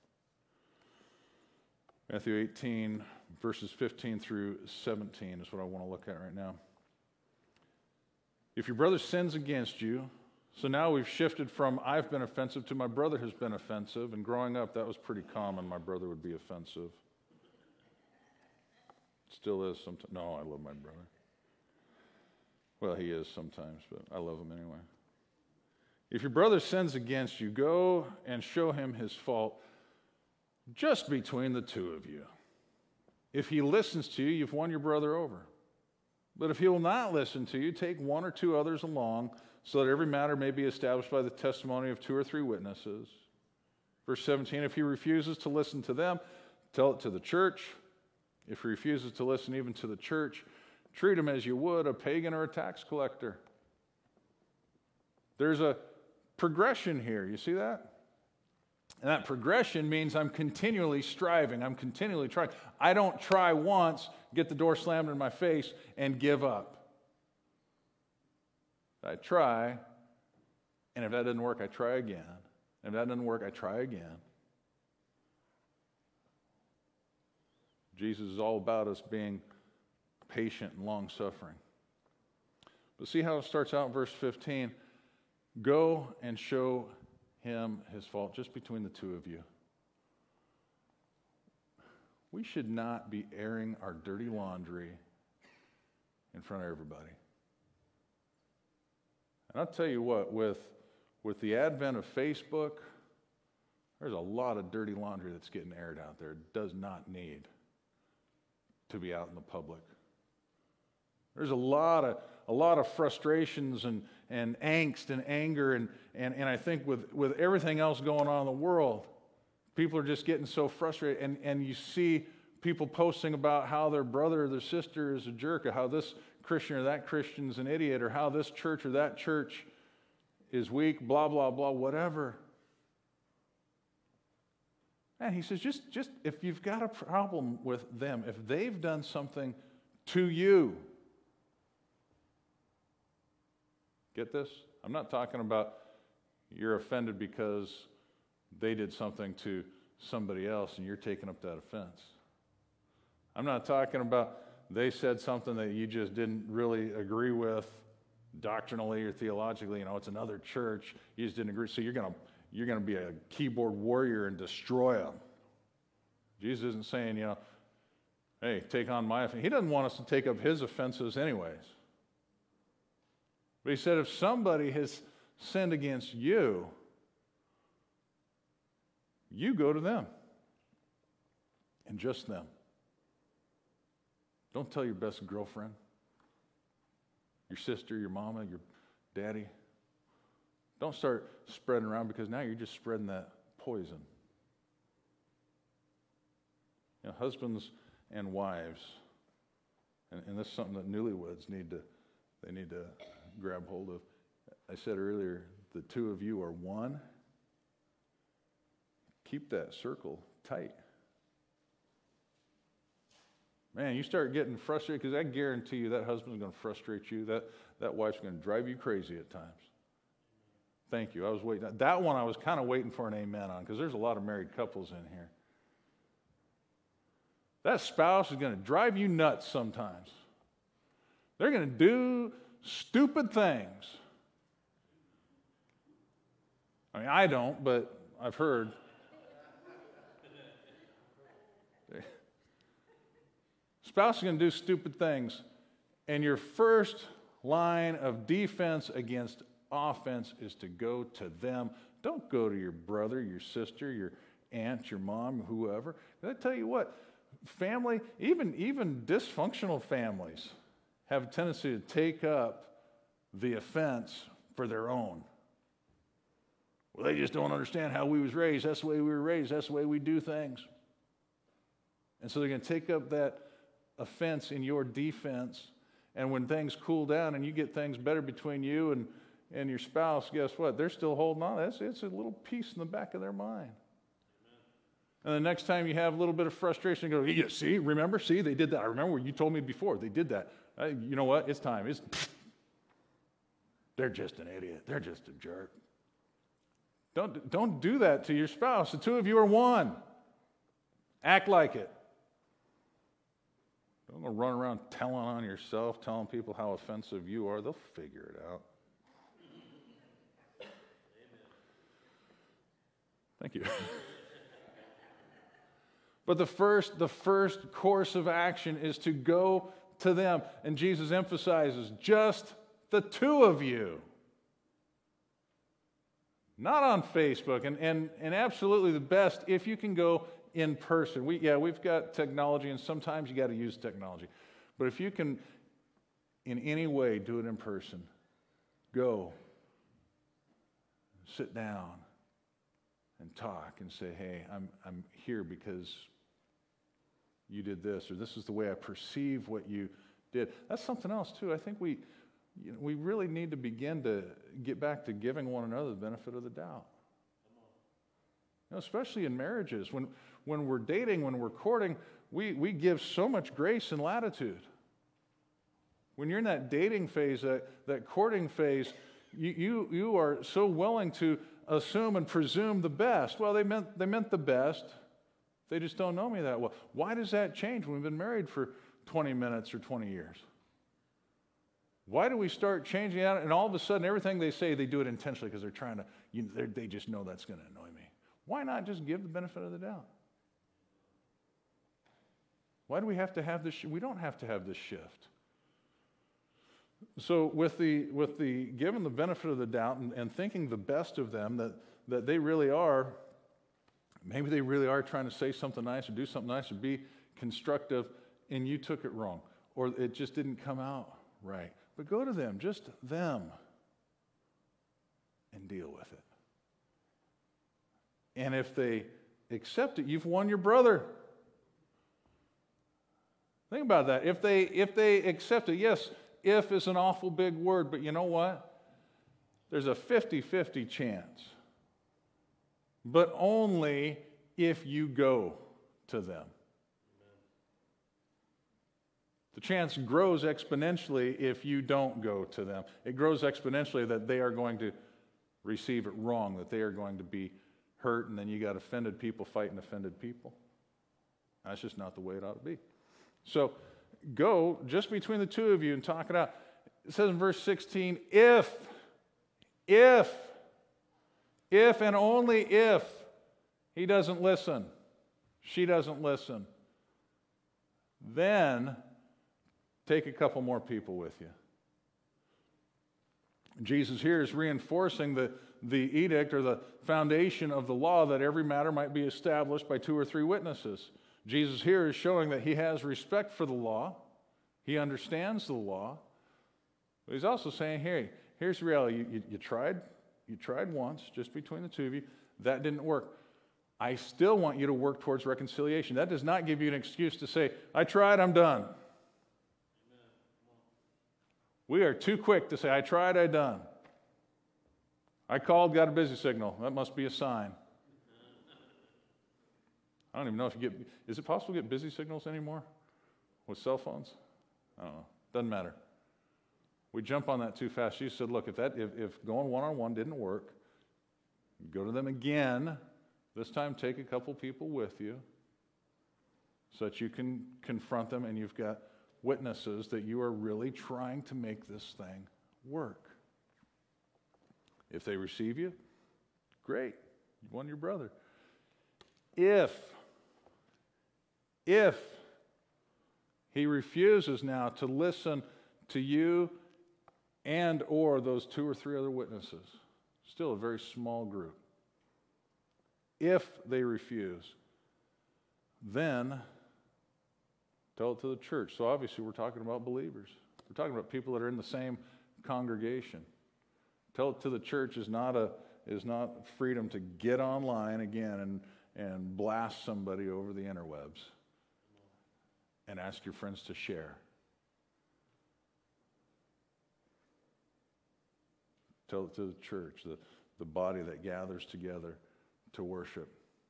Matthew eighteen, verses fifteen through seventeen is what I want to look at right now. If your brother sins against you, so now we've shifted from I've been offensive to my brother has been offensive, and growing up that was pretty common. My brother would be offensive. Still is sometimes. No, I love my brother. Well, he is sometimes, but I love him anyway. If your brother sins against you, go and show him his fault just between the two of you. If he listens to you, you've won your brother over. But if he will not listen to you, take one or two others along, so that every matter may be established by the testimony of two or three witnesses. Verse seventeen, if he refuses to listen to them, tell it to the church. If he refuses to listen even to the church, treat him as you would a pagan or a tax collector. There's a progression here. You see that? And that progression means I'm continually striving. I'm continually trying. I don't try once, get the door slammed in my face, and give up. I try, and if that doesn't work, I try again. And if that doesn't work, I try again. Jesus is all about us being patient and long-suffering. But see how it starts out in verse fifteen? Go and show him his fault just between the two of you. We should not be airing our dirty laundry in front of everybody. And I'll tell you what, with, with the advent of Facebook, there's a lot of dirty laundry that's getting aired out there. It does not need to be out in the public. There's a lot of a lot of frustrations and, and angst and anger and, and, and I think with, with everything else going on in the world, people are just getting so frustrated, and, and you see people posting about how their brother or their sister is a jerk, or how this Christian or that Christian is an idiot, or how this church or that church is weak, blah, blah, blah, whatever. And he says, just, just if you've got a problem with them, if they've done something to you, get this? I'm not talking about you're offended because they did something to somebody else and you're taking up that offense. I'm not talking about they said something that you just didn't really agree with doctrinally or theologically. You know, it's another church. You just didn't agree. So you're going to you're going to be a keyboard warrior and destroy them. Jesus isn't saying, you know, hey, take on my offense. He doesn't want us to take up his offenses anyways. But he said, if somebody has sinned against you, you go to them. And just them. Don't tell your best girlfriend, your sister, your mama, your daddy. Don't start spreading around, because now you're just spreading that poison. You know, husbands and wives, and, and this is something that newlyweds need to, they need to grab hold of. I said earlier, the two of you are one. Keep that circle tight. Man, you start getting frustrated, because I guarantee you that husband's going to frustrate you. That, that wife's going to drive you crazy at times. Thank you. I was waiting. That one I was kind of waiting for an amen on, because there's a lot of married couples in here. That spouse is going to drive you nuts sometimes. They're going to do stupid things. I mean, I don't, but I've heard. Spouse is going to do stupid things, and your first line of defense against offense is to go to them. Don't go to your brother, your sister, your aunt, your mom, whoever. I tell you what, family, even, even dysfunctional families have a tendency to take up the offense for their own. Well, they just don't understand how we was raised. That's the way we were raised. That's the way we do things. And so they're going to take up that offense in your defense. And when things cool down and you get things better between you and, and your spouse, guess what? They're still holding on. It's, it's a little piece in the back of their mind. Amen. And the next time you have a little bit of frustration, you go, yeah, see, remember, see, they did that. I remember you told me before, they did that. I, you know what? It's time. It's, they're just an idiot. They're just a jerk. Don't, don't do that to your spouse. The two of you are one. Act like it. Don't go run around telling on yourself, telling people how offensive you are. They'll figure it out. Thank you. But the first, the first course of action is to go to them. And Jesus emphasizes just the two of you. Not on Facebook. And, and, and absolutely the best if you can go in person. We, yeah, we've got technology, and sometimes you got to use technology. But if you can, in any way, do it in person, go, sit down, and talk and say, hey, I'm, I'm here because you did this, or this is the way I perceive what you did. That's something else, too. I think we, you know, we really need to begin to get back to giving one another the benefit of the doubt. You know, especially in marriages. When, when we're dating, when we're courting, we, we give so much grace and latitude. When you're in that dating phase, that, that courting phase, you, you, you are so willing to assume and presume the best. Well, they meant, they meant the best. They just don't know me that well. Why does that change when we've been married for twenty minutes or twenty years? Why do we start changing that? And all of a sudden, everything they say, they do it intentionally because they're trying to, you know, they just know that's going to annoy me. Why not just give the benefit of the doubt? Why do we have to have this? Sh- we don't have to have this shift. So with the with the given the benefit of the doubt and, and thinking the best of them, that, that they really are, maybe they really are trying to say something nice or do something nice or be constructive, and you took it wrong, or it just didn't come out right. But go to them, just them, and deal with it. And if they accept it, you've won your brother. Think about that. If they if they accept it, yes, if is an awful big word, but you know what? There's a fifty-fifty chance. But only if you go to them. The chance grows exponentially if you don't go to them. It grows exponentially that they are going to receive it wrong, that they are going to be hurt, and then you got offended people fighting offended people. That's just not the way it ought to be. So go just between the two of you and talk it out. It says in verse sixteen, if, if, if and only if he doesn't listen, she doesn't listen, then take a couple more people with you. Jesus here is reinforcing the, the edict or the foundation of the law that every matter might be established by two or three witnesses. Jesus here is showing that he has respect for the law. He understands the law. But he's also saying, hey, here's the reality. You, you, you tried, you tried once, just between the two of you. That didn't work. I still want you to work towards reconciliation. That does not give you an excuse to say, I tried, I'm done. We are too quick to say, I tried, I done. I called, got a busy signal. That must be a sign. I don't even know if you get, is it possible to get busy signals anymore with cell phones? I don't know. Doesn't matter. We jump on that too fast. She said, look, if that, if, if going one-on-one didn't work, go to them again. This time take a couple people with you so that you can confront them and you've got witnesses that you are really trying to make this thing work. If they receive you, great. You won your brother. If, if he refuses now to listen to you and or those two or three other witnesses, still a very small group. If they refuse, then tell it to the church. So obviously we're talking about believers. We're talking about people that are in the same congregation. Tell it to the church is not a is not freedom to get online again and, and blast somebody over the interwebs and ask your friends to share. Tell it to the church, the, the body that gathers together to worship.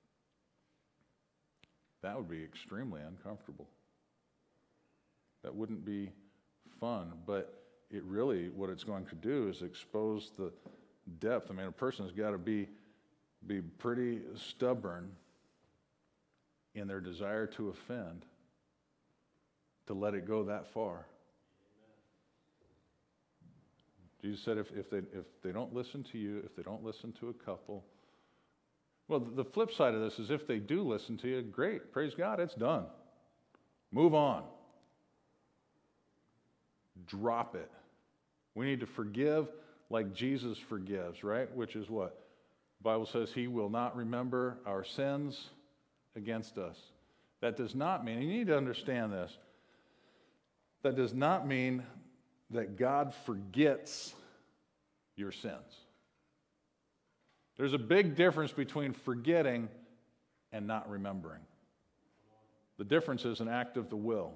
That would be extremely uncomfortable. That wouldn't be fun, but it really, what it's going to do is expose the depth. I mean, a person's got to be be pretty stubborn in their desire to offend to let it go that far. Jesus said if, if, they, if they don't listen to you, if they don't listen to a couple, well, the flip side of this is if they do listen to you, great, praise God, it's done. Move on. Drop it. We need to forgive like Jesus forgives, right? Which is what? The Bible says he will not remember our sins against us. That does not mean, and you need to understand this, that does not mean that God forgets your sins. There's a big difference between forgetting and not remembering. The difference is an act of the will.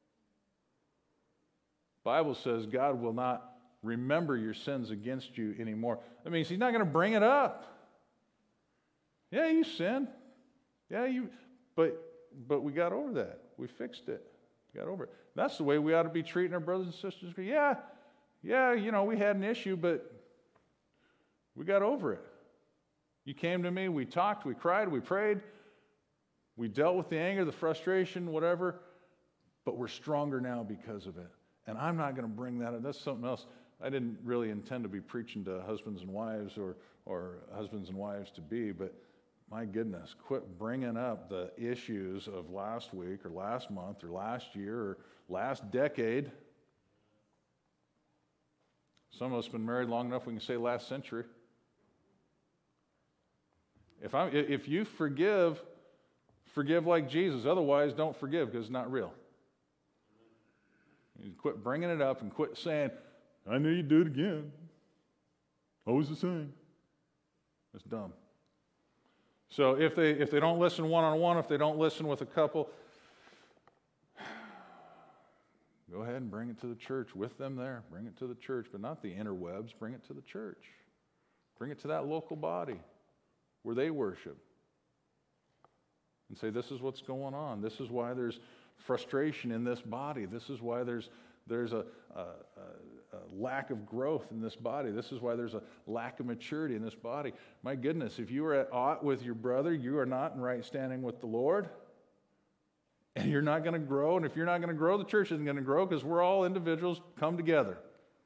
The Bible says God will not remember your sins against you anymore. That means he's not going to bring it up. Yeah, you sinned. Yeah, you, but but we got over that. We fixed it. We got over it. That's the way we ought to be treating our brothers and sisters. Yeah, yeah, you know, we had an issue, but we got over it. You came to me, we talked, we cried, we prayed, we dealt with the anger, the frustration, whatever, but we're stronger now because of it. And I'm not going to bring that up. That's something else. I didn't really intend to be preaching to husbands and wives or, or husbands and wives to be, but my goodness, quit bringing up the issues of last week or last month or last year or last decade. Some of us have been married long enough we can say last century. If, I, if you forgive, forgive like Jesus. Otherwise, don't forgive because it's not real. You quit bringing it up and quit saying, I knew you'd do it again. Always the same. It's dumb. So if they if they don't listen one-on-one, if they don't listen with a couple, go ahead and bring it to the church with them there. Bring it to the church, but not the interwebs. Bring it to the church. Bring it to that local body where they worship. And say, this is what's going on. This is why there's frustration in this body. This is why there's there's a, a, a, a lack of growth in this body. This is why there's a lack of maturity in this body. My goodness, if you are at aught with your brother, you are not in right standing with the Lord. And you're not going to grow. And if you're not going to grow, the church isn't going to grow because we're all individuals come together.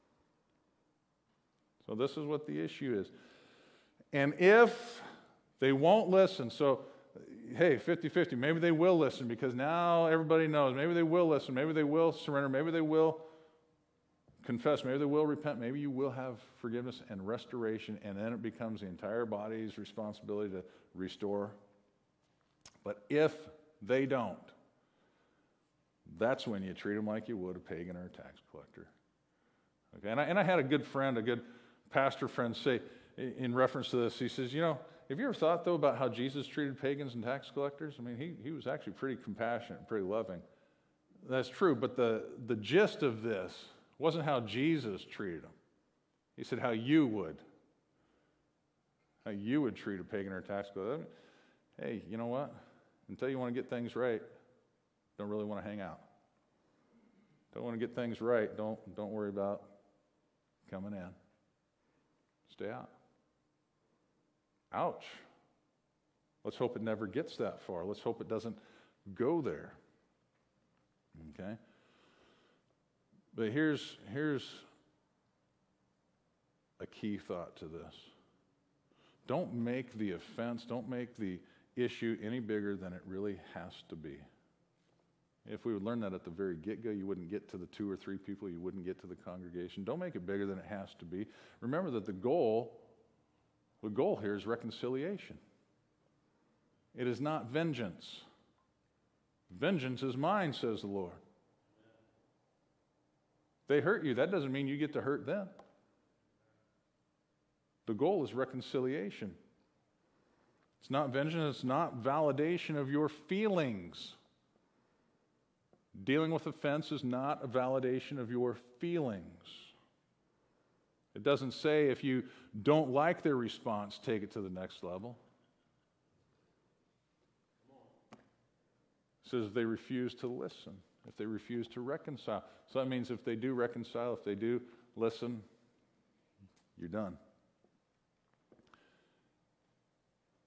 So this is what the issue is. And if they won't listen, so hey, fifty-fifty, maybe they will listen because now everybody knows. Maybe they will listen. Maybe they will surrender. Maybe they will confess. Maybe they will repent. Maybe you will have forgiveness and restoration, and then it becomes the entire body's responsibility to restore. But if they don't, that's when you treat them like you would a pagan or a tax collector. Okay, and I, and I had a good friend, a good pastor friend say in reference to this, he says, you know, have you ever thought, though, about how Jesus treated pagans and tax collectors? I mean, he, he was actually pretty compassionate, pretty loving. That's true, but the, the gist of this wasn't how Jesus treated them. He said how you would. How you would treat a pagan or a tax collector. Hey, you know what? Until you want to get things right, don't really want to hang out. Don't want to get things right, don't, don't worry about coming in. Stay out. Ouch. Let's hope it never gets that far. Let's hope it doesn't go there. Okay? But here's, here's a key thought to this. Don't make the offense, don't make the issue any bigger than it really has to be. If we would learn that at the very get-go, you wouldn't get to the two or three people, you wouldn't get to the congregation. Don't make it bigger than it has to be. Remember that the goal The goal here is reconciliation. It is not vengeance. Vengeance is mine, says the Lord. They hurt you. That doesn't mean you get to hurt them. The goal is reconciliation. It's not vengeance. It's not validation of your feelings. Dealing with offense is not a validation of your feelings. It doesn't say if you don't like their response, take it to the next level. It says if they refuse to listen, if they refuse to reconcile. So that means if they do reconcile, if they do listen, you're done.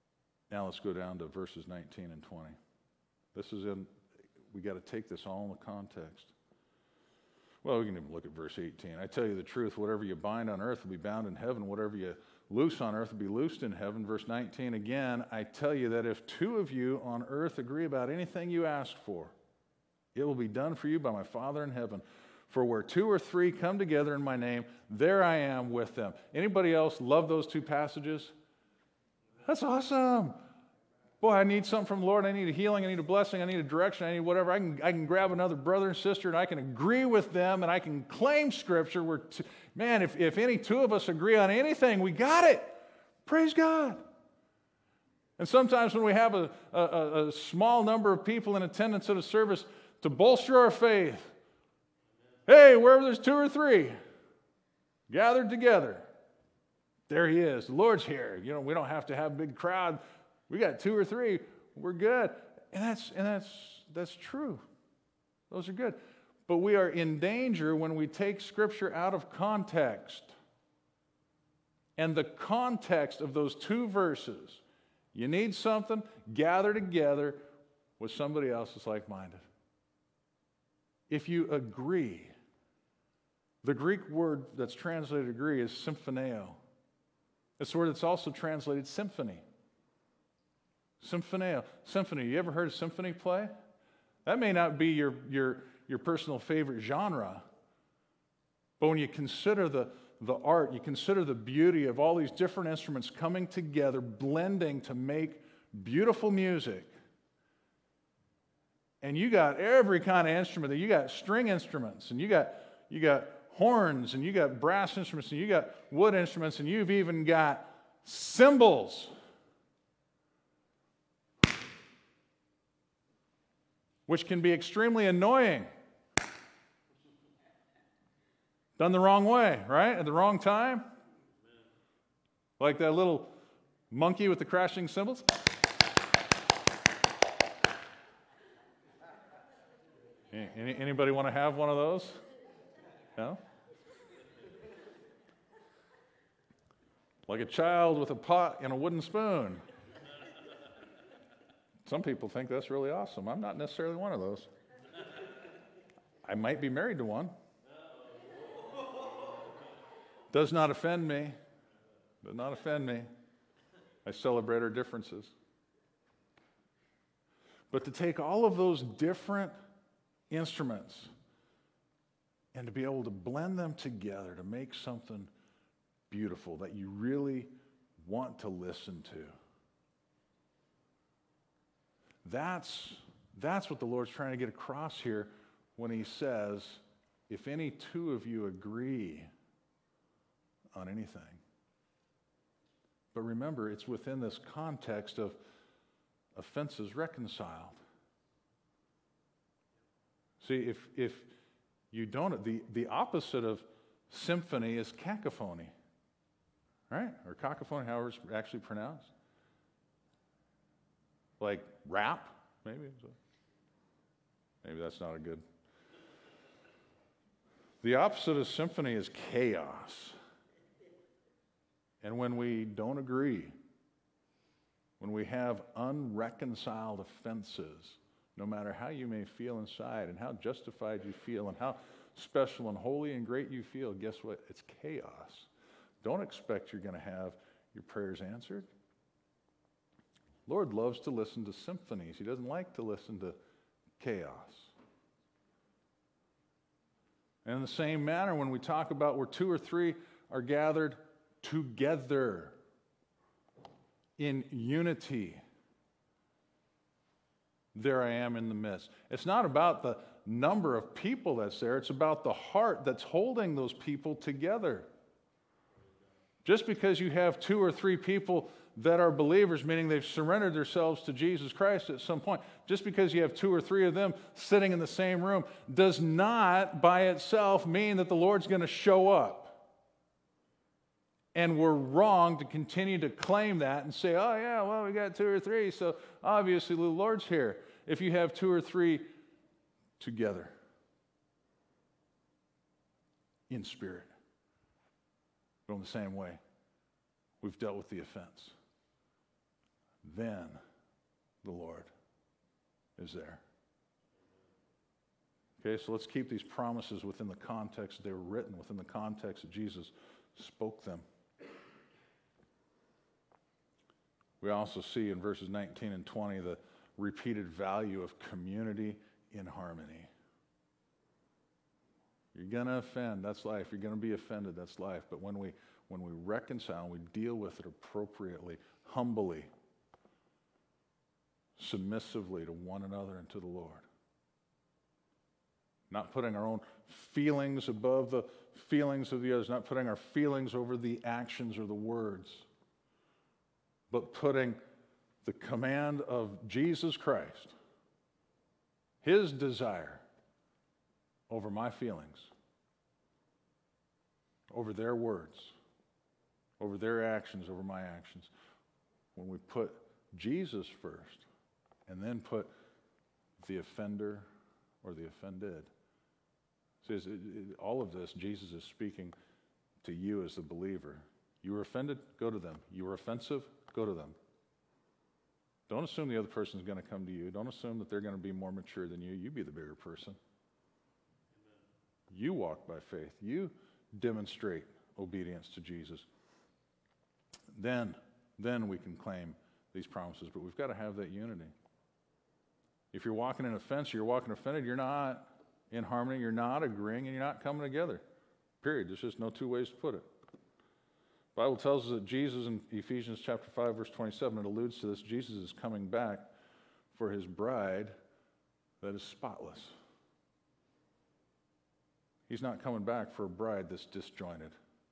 Now let's go down to verses nineteen and twenty. This is in, we got to take this all in the context. Well, we can even look at verse eighteen. I tell you the truth, whatever you bind on earth will be bound in heaven. Whatever you loose on earth will be loosed in heaven. Verse nineteen again, I tell you that if two of you on earth agree about anything you ask for, it will be done for you by my Father in heaven. For where two or three come together in my name, there I am with them. Anybody else love those two passages? That's awesome. Boy, I need something from the Lord. I need a healing. I need a blessing. I need a direction. I need whatever. I can, I can grab another brother and sister, and I can agree with them, and I can claim Scripture. Where t- man, if, if any two of us agree on anything, we got it. Praise God. And sometimes when we have a, a, a small number of people in attendance at a service to bolster our faith, hey, wherever there's two or three gathered together, there he is. The Lord's here. You know, we don't have to have a big crowd. We got two or three, we're good. And that's and that's that's true. Those are good. But we are in danger when we take Scripture out of context. And the context of those two verses, you need something, gather together with somebody else that's like-minded. If you agree, the Greek word that's translated agree is symphoneo. It's the word that's also translated symphony. Symphoneo. Symphony. You ever heard a symphony play? That may not be your, your, your personal favorite genre, but when you consider the, the art, you consider the beauty of all these different instruments coming together, blending to make beautiful music, and you got every kind of instrument. You got string instruments, and you got you got horns, and you got brass instruments, and you got wood instruments, and you've even got cymbals, which can be extremely annoying. Done the wrong way, right? At the wrong time. Like that little monkey with the crashing cymbals. Any, anybody want to have one of those? No? Like a child with a pot and a wooden spoon. Some people think that's really awesome. I'm not necessarily one of those. I might be married to one. Does not offend me. Does not offend me. I celebrate our differences. But to take all of those different instruments and to be able to blend them together to make something beautiful that you really want to listen to. That's, that's what the Lord's trying to get across here when he says, if any two of you agree on anything. But remember, it's within this context of offenses reconciled. See, if if you don't, the, the opposite of symphony is cacophony, right? Or cacophony, however it's actually pronounced. Like rap, maybe. Maybe that's not a good. The opposite of symphony is chaos. And when we don't agree, when we have unreconciled offenses, no matter how you may feel inside and how justified you feel and how special and holy and great you feel, guess what? It's chaos. Don't expect you're going to have your prayers answered. Lord loves to listen to symphonies. He doesn't like to listen to chaos. And in the same manner, when we talk about where two or three are gathered together in unity, there I am in the midst. It's not about the number of people that's there. It's about the heart that's holding those people together. Just because you have two or three people that are believers, meaning they've surrendered themselves to Jesus Christ at some point, just because you have two or three of them sitting in the same room does not by itself mean that the Lord's going to show up. And we're wrong to continue to claim that and say, oh yeah, well, we got two or three, so obviously the Lord's here. If you have two or three together in spirit, going the same way, we've dealt with the offense. then the Lord is there. Okay, so let's keep these promises within the context they were written, within the context that Jesus spoke them. We also see in verses nineteen and twenty the repeated value of community in harmony. You're going to offend, that's life. You're going to be offended, that's life. But when we when we reconcile, we deal with it appropriately, humbly, submissively to one another and to the Lord. Not putting our own feelings above the feelings of the others, not putting our feelings over the actions or the words, but putting the command of Jesus Christ, His desire, over my feelings, over their words, over their actions, over my actions. When we put Jesus first and then put the offender or the offended. See, it, it, all of this, Jesus is speaking to you as the believer. You were offended? Go to them. You were offensive? Go to them. Don't assume the other person is going to come to you. Don't assume that they're going to be more mature than you. You be the bigger person. Amen. You walk by faith. You demonstrate obedience to Jesus. Then, then we can claim these promises, but we've got to have that unity. If you're walking in offense, you're walking offended, you're not in harmony, you're not agreeing, and you're not coming together. Period. There's just no two ways to put it. The Bible tells us that Jesus, in Ephesians chapter five, verse twenty-seven, it alludes to this. Jesus is coming back for His bride that is spotless. He's not coming back for a bride that's disjointed.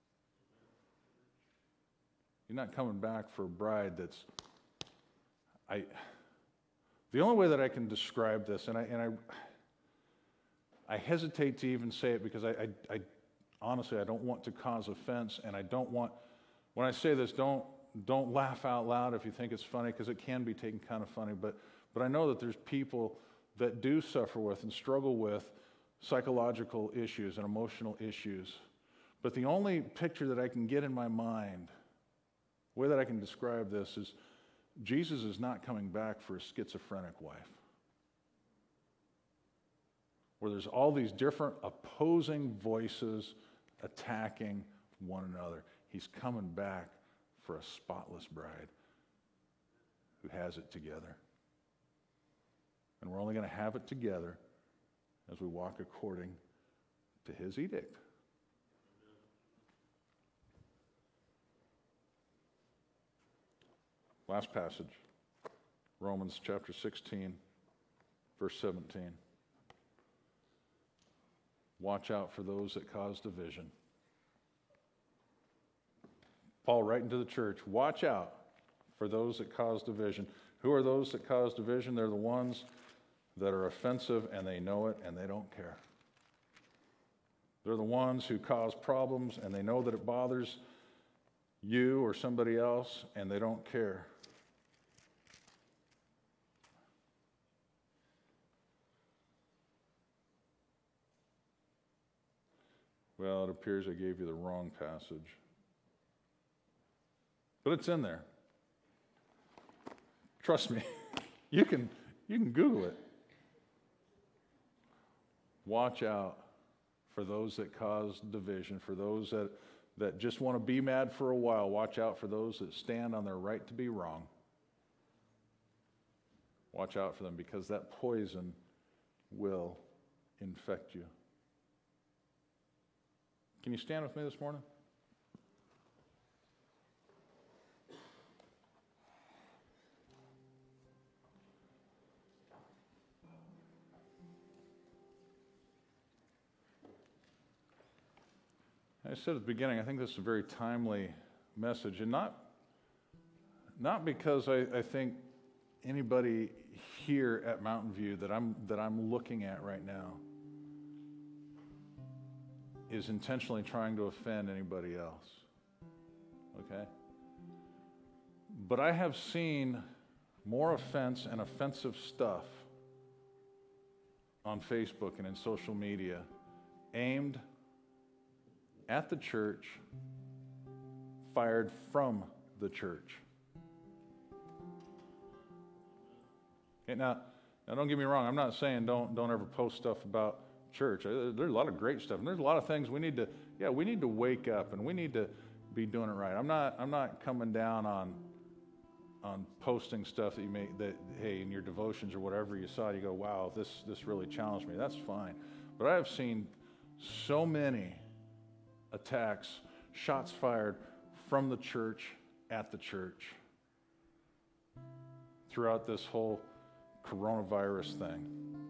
He's not coming back for a bride that's... I. The only way that I can describe this, and I and I, I hesitate to even say it because I, I, I honestly I don't want to cause offense, and I don't want. When I say this, don't don't laugh out loud if you think it's funny, because it can be taken kind of funny. But but I know that there's people that do suffer with and struggle with psychological issues and emotional issues. But the only picture that I can get in my mind, the way that I can describe this is, Jesus is not coming back for a schizophrenic wife, where there's all these different opposing voices attacking one another. He's coming back for a spotless bride who has it together. And we're only going to have it together as we walk according to His edict. Last passage, Romans chapter sixteen, verse seventeen. Watch out for those that cause division. Paul writing to the church, watch out for those that cause division. Who are those that cause division? They're the ones that are offensive and they know it and they don't care. They're the ones who cause problems and they know that it bothers you or somebody else and they don't care. Well, it appears I gave you the wrong passage. But it's in there. Trust me. You can, you can Google it. Watch out for those that cause division, for those that, that just want to be mad for a while. Watch out for those that stand on their right to be wrong. Watch out for them, because that poison will infect you. Can you stand with me this morning? I said at the beginning, I think this is a very timely message, and not, not because I, I think anybody here at Mountain View that I'm, that I'm looking at right now is intentionally trying to offend anybody else, okay? But I have seen more offense and offensive stuff on Facebook and in social media aimed at the church, fired from the church. Okay, now, now, don't get me wrong. I'm not saying don't don't ever post stuff about church. There's a lot of great stuff, and there's a lot of things we need to. Yeah, we need to wake up, and we need to be doing it right. I'm not I'm not coming down on on posting stuff that you make that hey in your devotions or whatever you saw, you go, wow, this this really challenged me. That's fine, but I have seen so many attacks, shots fired from the church at the church throughout this whole coronavirus thing.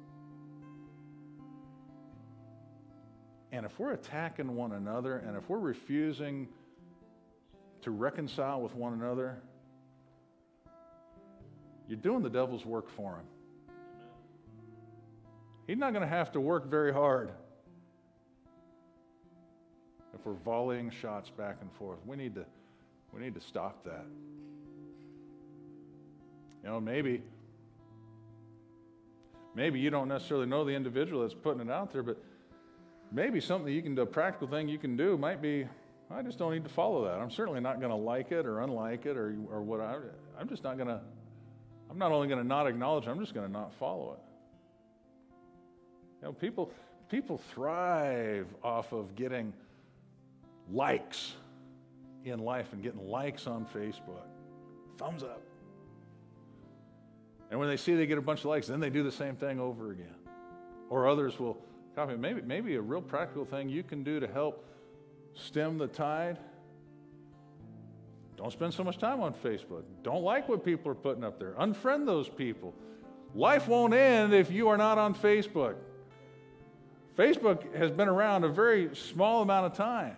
And if we're attacking one another, and if we're refusing to reconcile with one another, you're doing the devil's work for him. He's not going to have to work very hard if we're volleying shots back and forth. We need to, we need to stop that. You know, maybe, maybe you don't necessarily know the individual that's putting it out there, but maybe something you can do, a practical thing you can do might be, I just don't need to follow that. I'm certainly not going to like it or unlike it or or what. I, I'm just not going to, I'm not only going to not acknowledge it, I'm just going to not follow it. You know, people, people thrive off of getting likes in life and getting likes on Facebook. Thumbs up. And when they see they get a bunch of likes, then they do the same thing over again. Or others will copy. Maybe, maybe a real practical thing you can do to help stem the tide. Don't spend so much time on Facebook. Don't like what people are putting up there. Unfriend those people. Life won't end if you are not on Facebook. Facebook has been around a very small amount of time.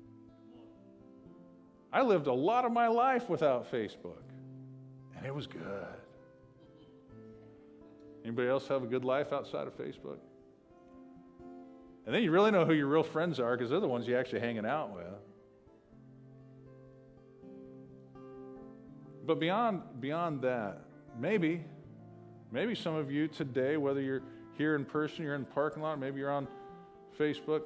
I lived a lot of my life without Facebook, and it was good. Anybody else have a good life outside of Facebook? And then you really know who your real friends are, because they're the ones you're actually hanging out with. But beyond, beyond that, maybe, maybe some of you today, whether you're here in person, you're in the parking lot, maybe you're on Facebook,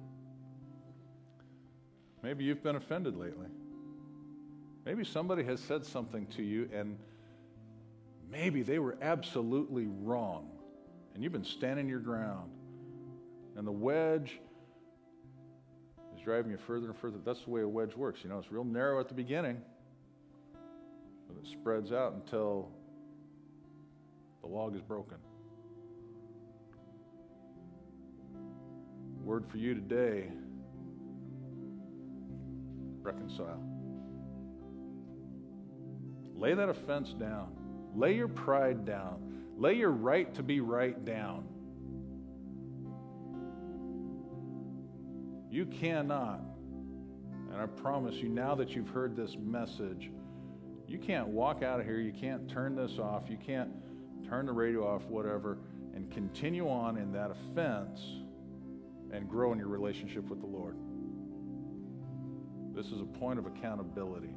maybe you've been offended lately. Maybe somebody has said something to you, and maybe they were absolutely wrong, and you've been standing your ground, and the wedge is driving you further and further. That's the way a wedge works. You know, it's real narrow at the beginning, but it spreads out until the log is broken. Word for you today, reconcile. Lay that offense down. Lay your pride down. Lay your right to be right down. You cannot, and I promise you now that you've heard this message, you can't walk out of here, you can't turn this off, you can't turn the radio off, whatever, and continue on in that offense and grow in your relationship with the Lord. This is a point of accountability.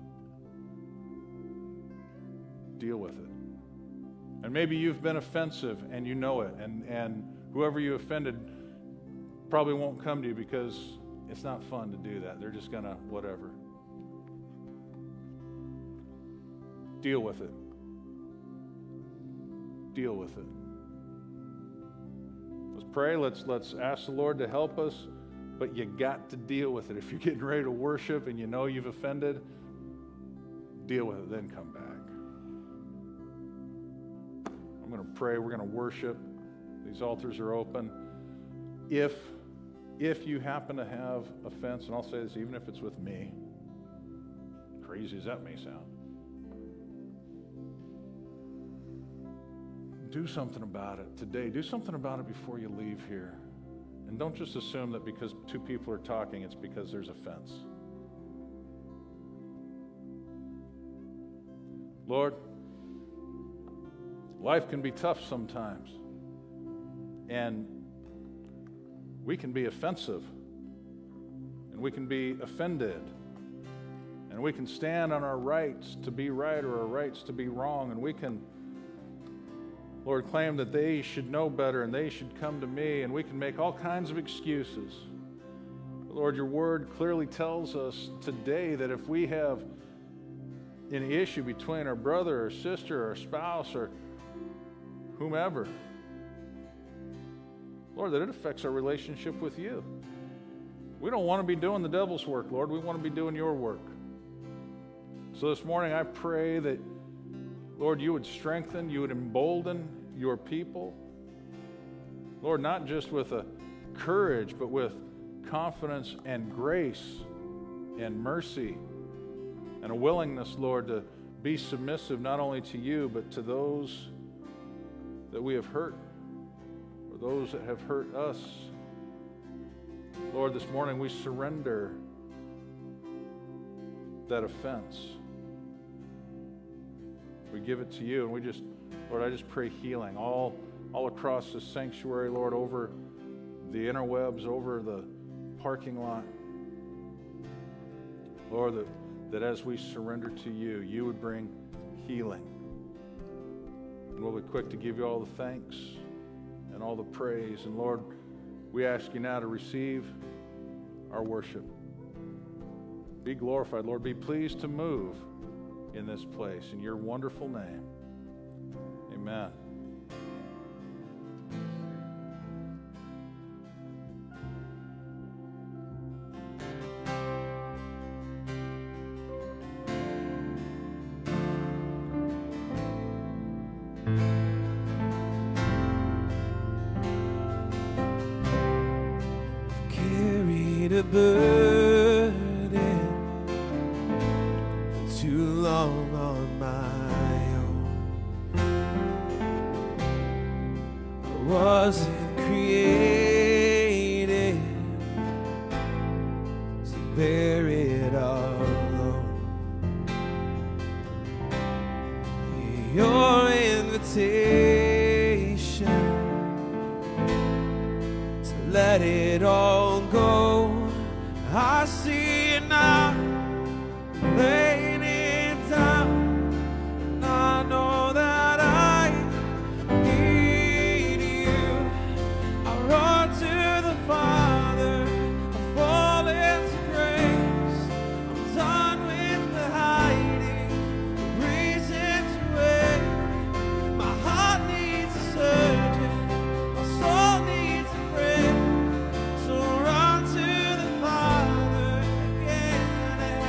Deal with it. And maybe you've been offensive and you know it, and, and whoever you offended probably won't come to you because it's not fun to do that. They're just gonna whatever. Deal with it. Deal with it. Let's pray. Let's let's ask the Lord to help us, but you got to deal with it. If you're getting ready to worship and you know you've offended, deal with it, then come back. I'm going to pray. We're going to worship. These altars are open. If, if you happen to have offense, and I'll say this even if it's with me, crazy as that may sound, do something about it today. Do something about it before you leave here. And don't just assume that because two people are talking, it's because there's offense. Lord, life can be tough sometimes, and we can be offensive, and we can be offended, and we can stand on our rights to be right or our rights to be wrong, and we can, Lord, claim that they should know better and they should come to me, and we can make all kinds of excuses. But Lord, your word clearly tells us today that if we have any issue between our brother or sister or spouse or whomever. Lord, that it affects our relationship with you. We don't want to be doing the devil's work, Lord. We want to be doing your work. So this morning I pray that, Lord, you would strengthen, you would embolden your people. Lord, not just with a courage, but with confidence and grace and mercy and a willingness, Lord, to be submissive not only to you, but to those that we have hurt or those that have hurt us. Lord, this morning we surrender that offense. We give it to you, and we just, Lord, I just pray healing all, all across the sanctuary, Lord, over the interwebs, over the parking lot. Lord, that, that as we surrender to you, you would bring healing. And we'll be quick to give you all the thanks and all the praise. And Lord, we ask you now to receive our worship. Be glorified, Lord. Be pleased to move in this place. In your wonderful name, amen. Carried a burden for too long on my own. I wasn't created to bear it all alone. Your invitation to let it all go. I see it now, laying it down, and I know that I need you. I run to the Father, I fall into grace. I'm done with the hiding, the reason to wait. My heart needs a surgeon, my soul needs a friend. So run to the Father again and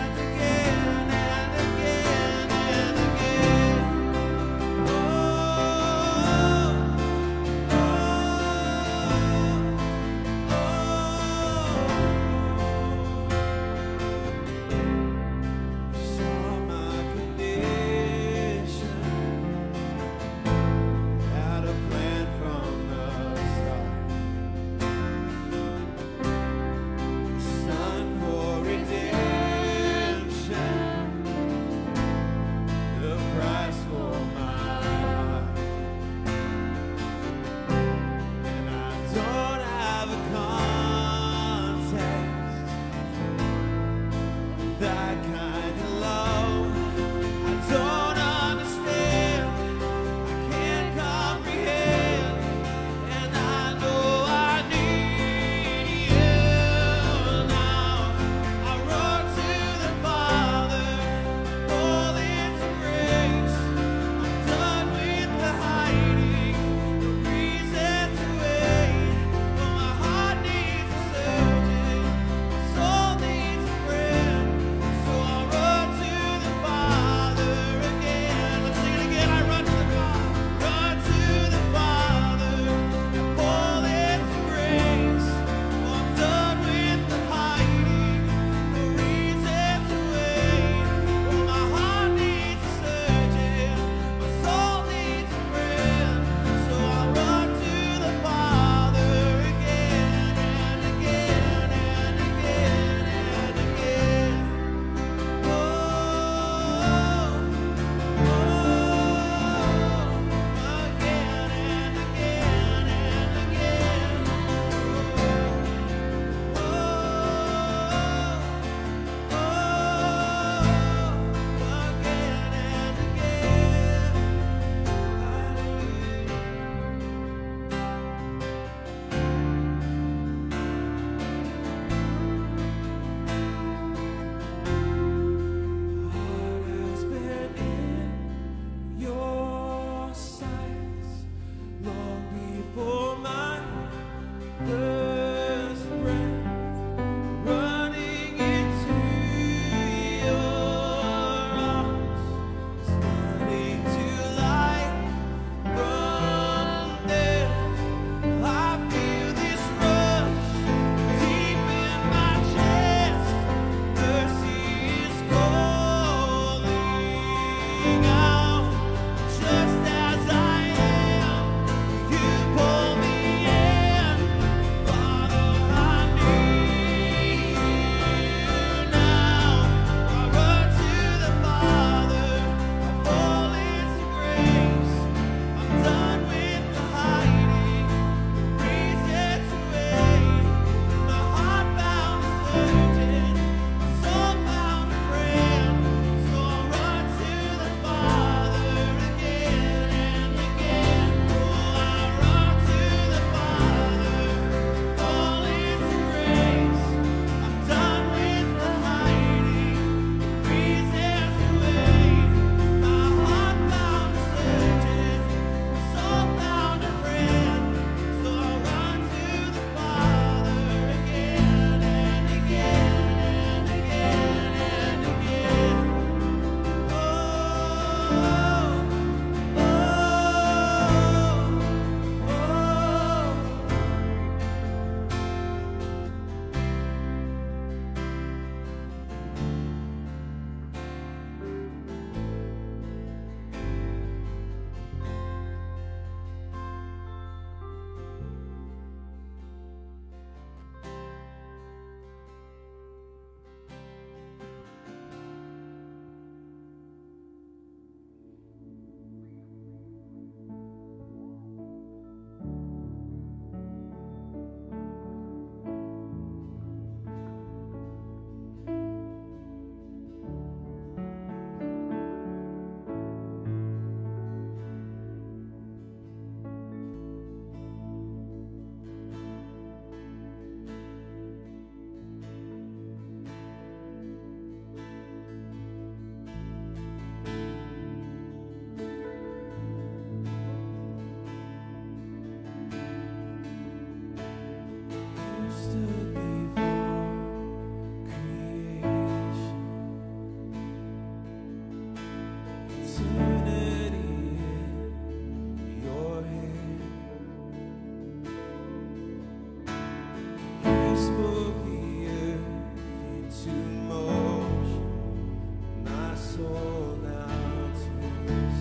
spoke the earth into motion. My soul now turns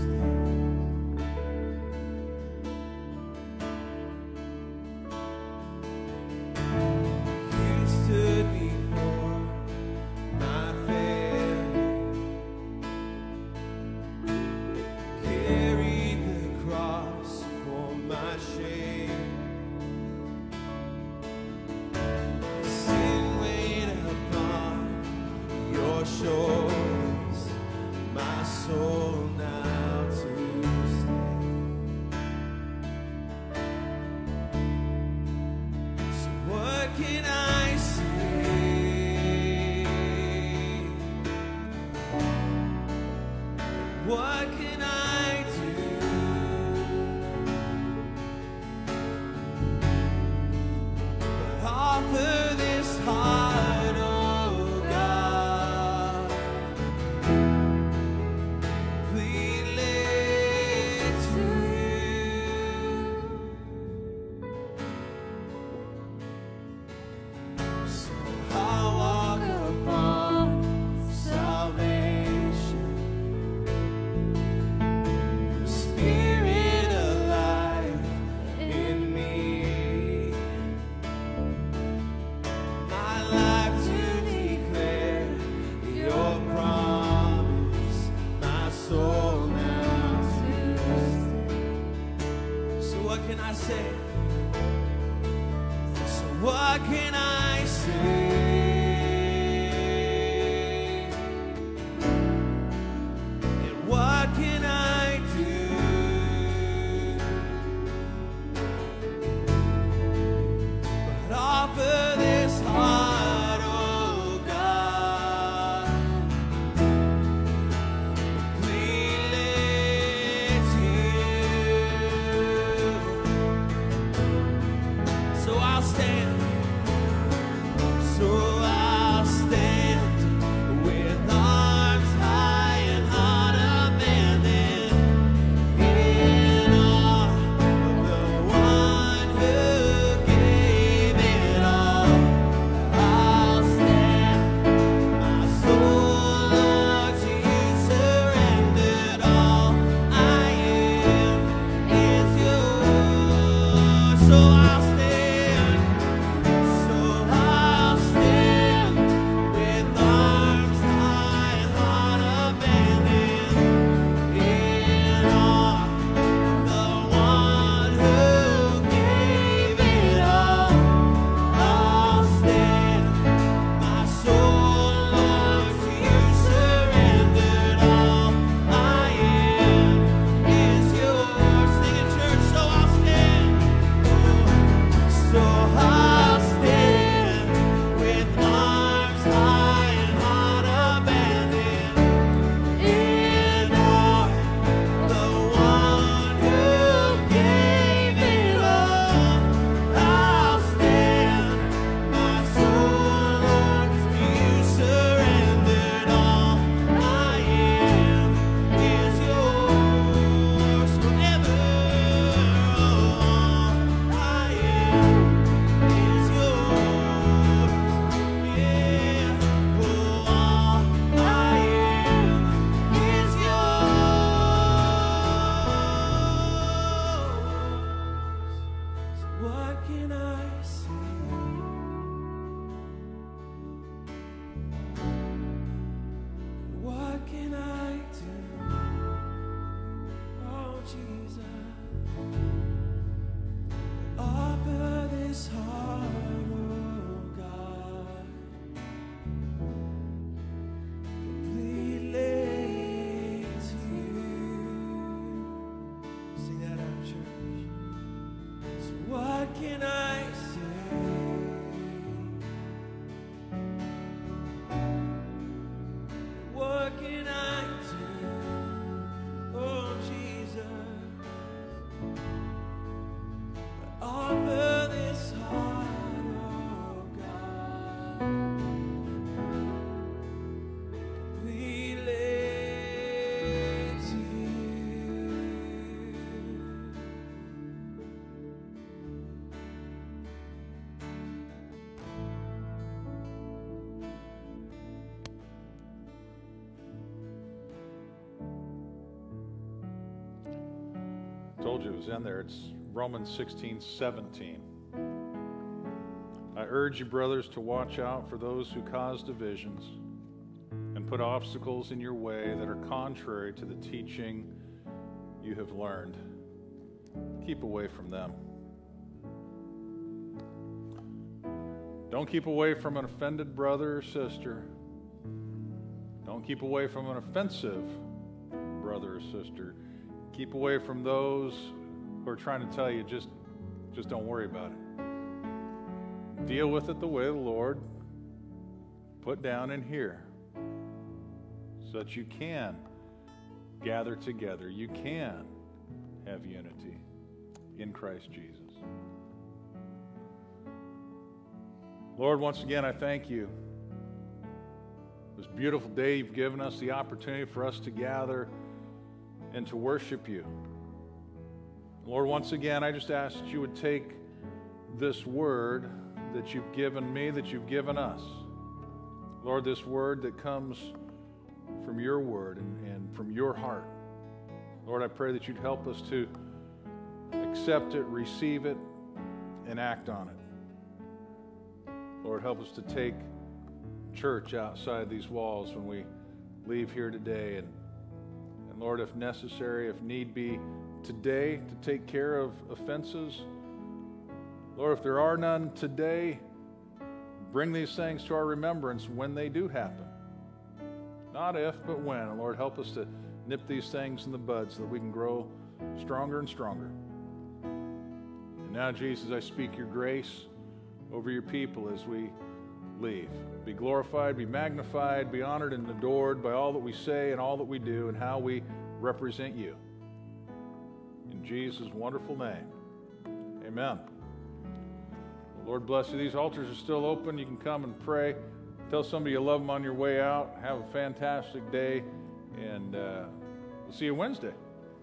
You stood before my failure, carried the cross for my shame. Sin weighed upon your shoulders, my soul now to stand. So what can I say? What can I do? But offer this heart, oh God, completely to you. So I'll walk upon salvation. Your Spirit alive in me. My life to declare your promise. My soul now to stand. So what can I say? So what can I say? And what can I do? But offer this heart, oh God, completely to you. So I'll stand. So I'll stand with arms high and heart abandoned, in awe of the one who gave it all. I'll stand, my soul, Lord, to you surrendered. All I am is yours. So I'll stand. So I'll stand with arms high and heart abandoned, in awe of the one who gave it all. I'll stand, my soul, Lord, to you surrendered. All I am is yours. Sing it, church. So I'll stand. So I'll stand with arms high and heart abandoned, in awe of the one who gave it all. I'll stand, my soul, Lord, to you surrendered. All I am is yours forever. All I am is yours, yeah. Oh, all I am is yours. So what can I say? What can I do? Oh, Jesus. Offer this heart, oh God, completely to you. Sing that out, church. So what can I say? What can I do? Oh, Jesus. Offer this heart, oh God, completely to you. told you it was in there. It's Romans sixteen seventeen. I urge you, brothers, to watch out for those who cause divisions and put obstacles in your way that are contrary to the teaching you have learned. Keep away from them. Don't keep away from an offended brother or sister. Don't keep away from an offensive brother or sister. Keep away from those who are trying to tell you, just, just don't worry about it. Deal with it the way the Lord put down in here, so that you can gather together. You can have unity in Christ Jesus. Lord, once again, I thank you. This beautiful day you've given us the opportunity for us to gather and to worship you. Lord, once again, I just ask that you would take this word that you've given me, that you've given us. Lord, this word that comes from your word and, and from your heart. Lord, I pray that you'd help us to accept it, receive it, and act on it. Lord, help us to take church outside these walls when we leave here today. And, and Lord, if necessary, if need be, today to take care of offenses. Lord, if there are none today, bring these things to our remembrance when they do happen. Not if, but when. And Lord, help us to nip these things in the bud so that we can grow stronger and stronger. And now, Jesus, I speak your grace over your people as we leave. Be glorified, be magnified, be honored and adored by all that we say and all that we do and how we represent you. In Jesus' wonderful name, amen. The Lord bless you. These altars are still open. You can come and pray. Tell somebody you love them on your way out. Have a fantastic day, and uh, we'll see you Wednesday.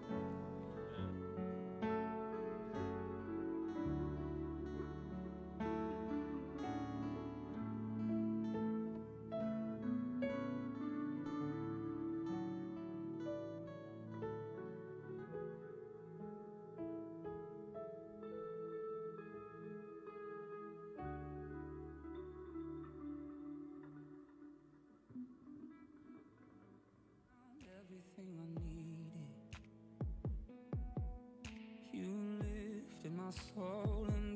Everything I needed, you lifted my soul and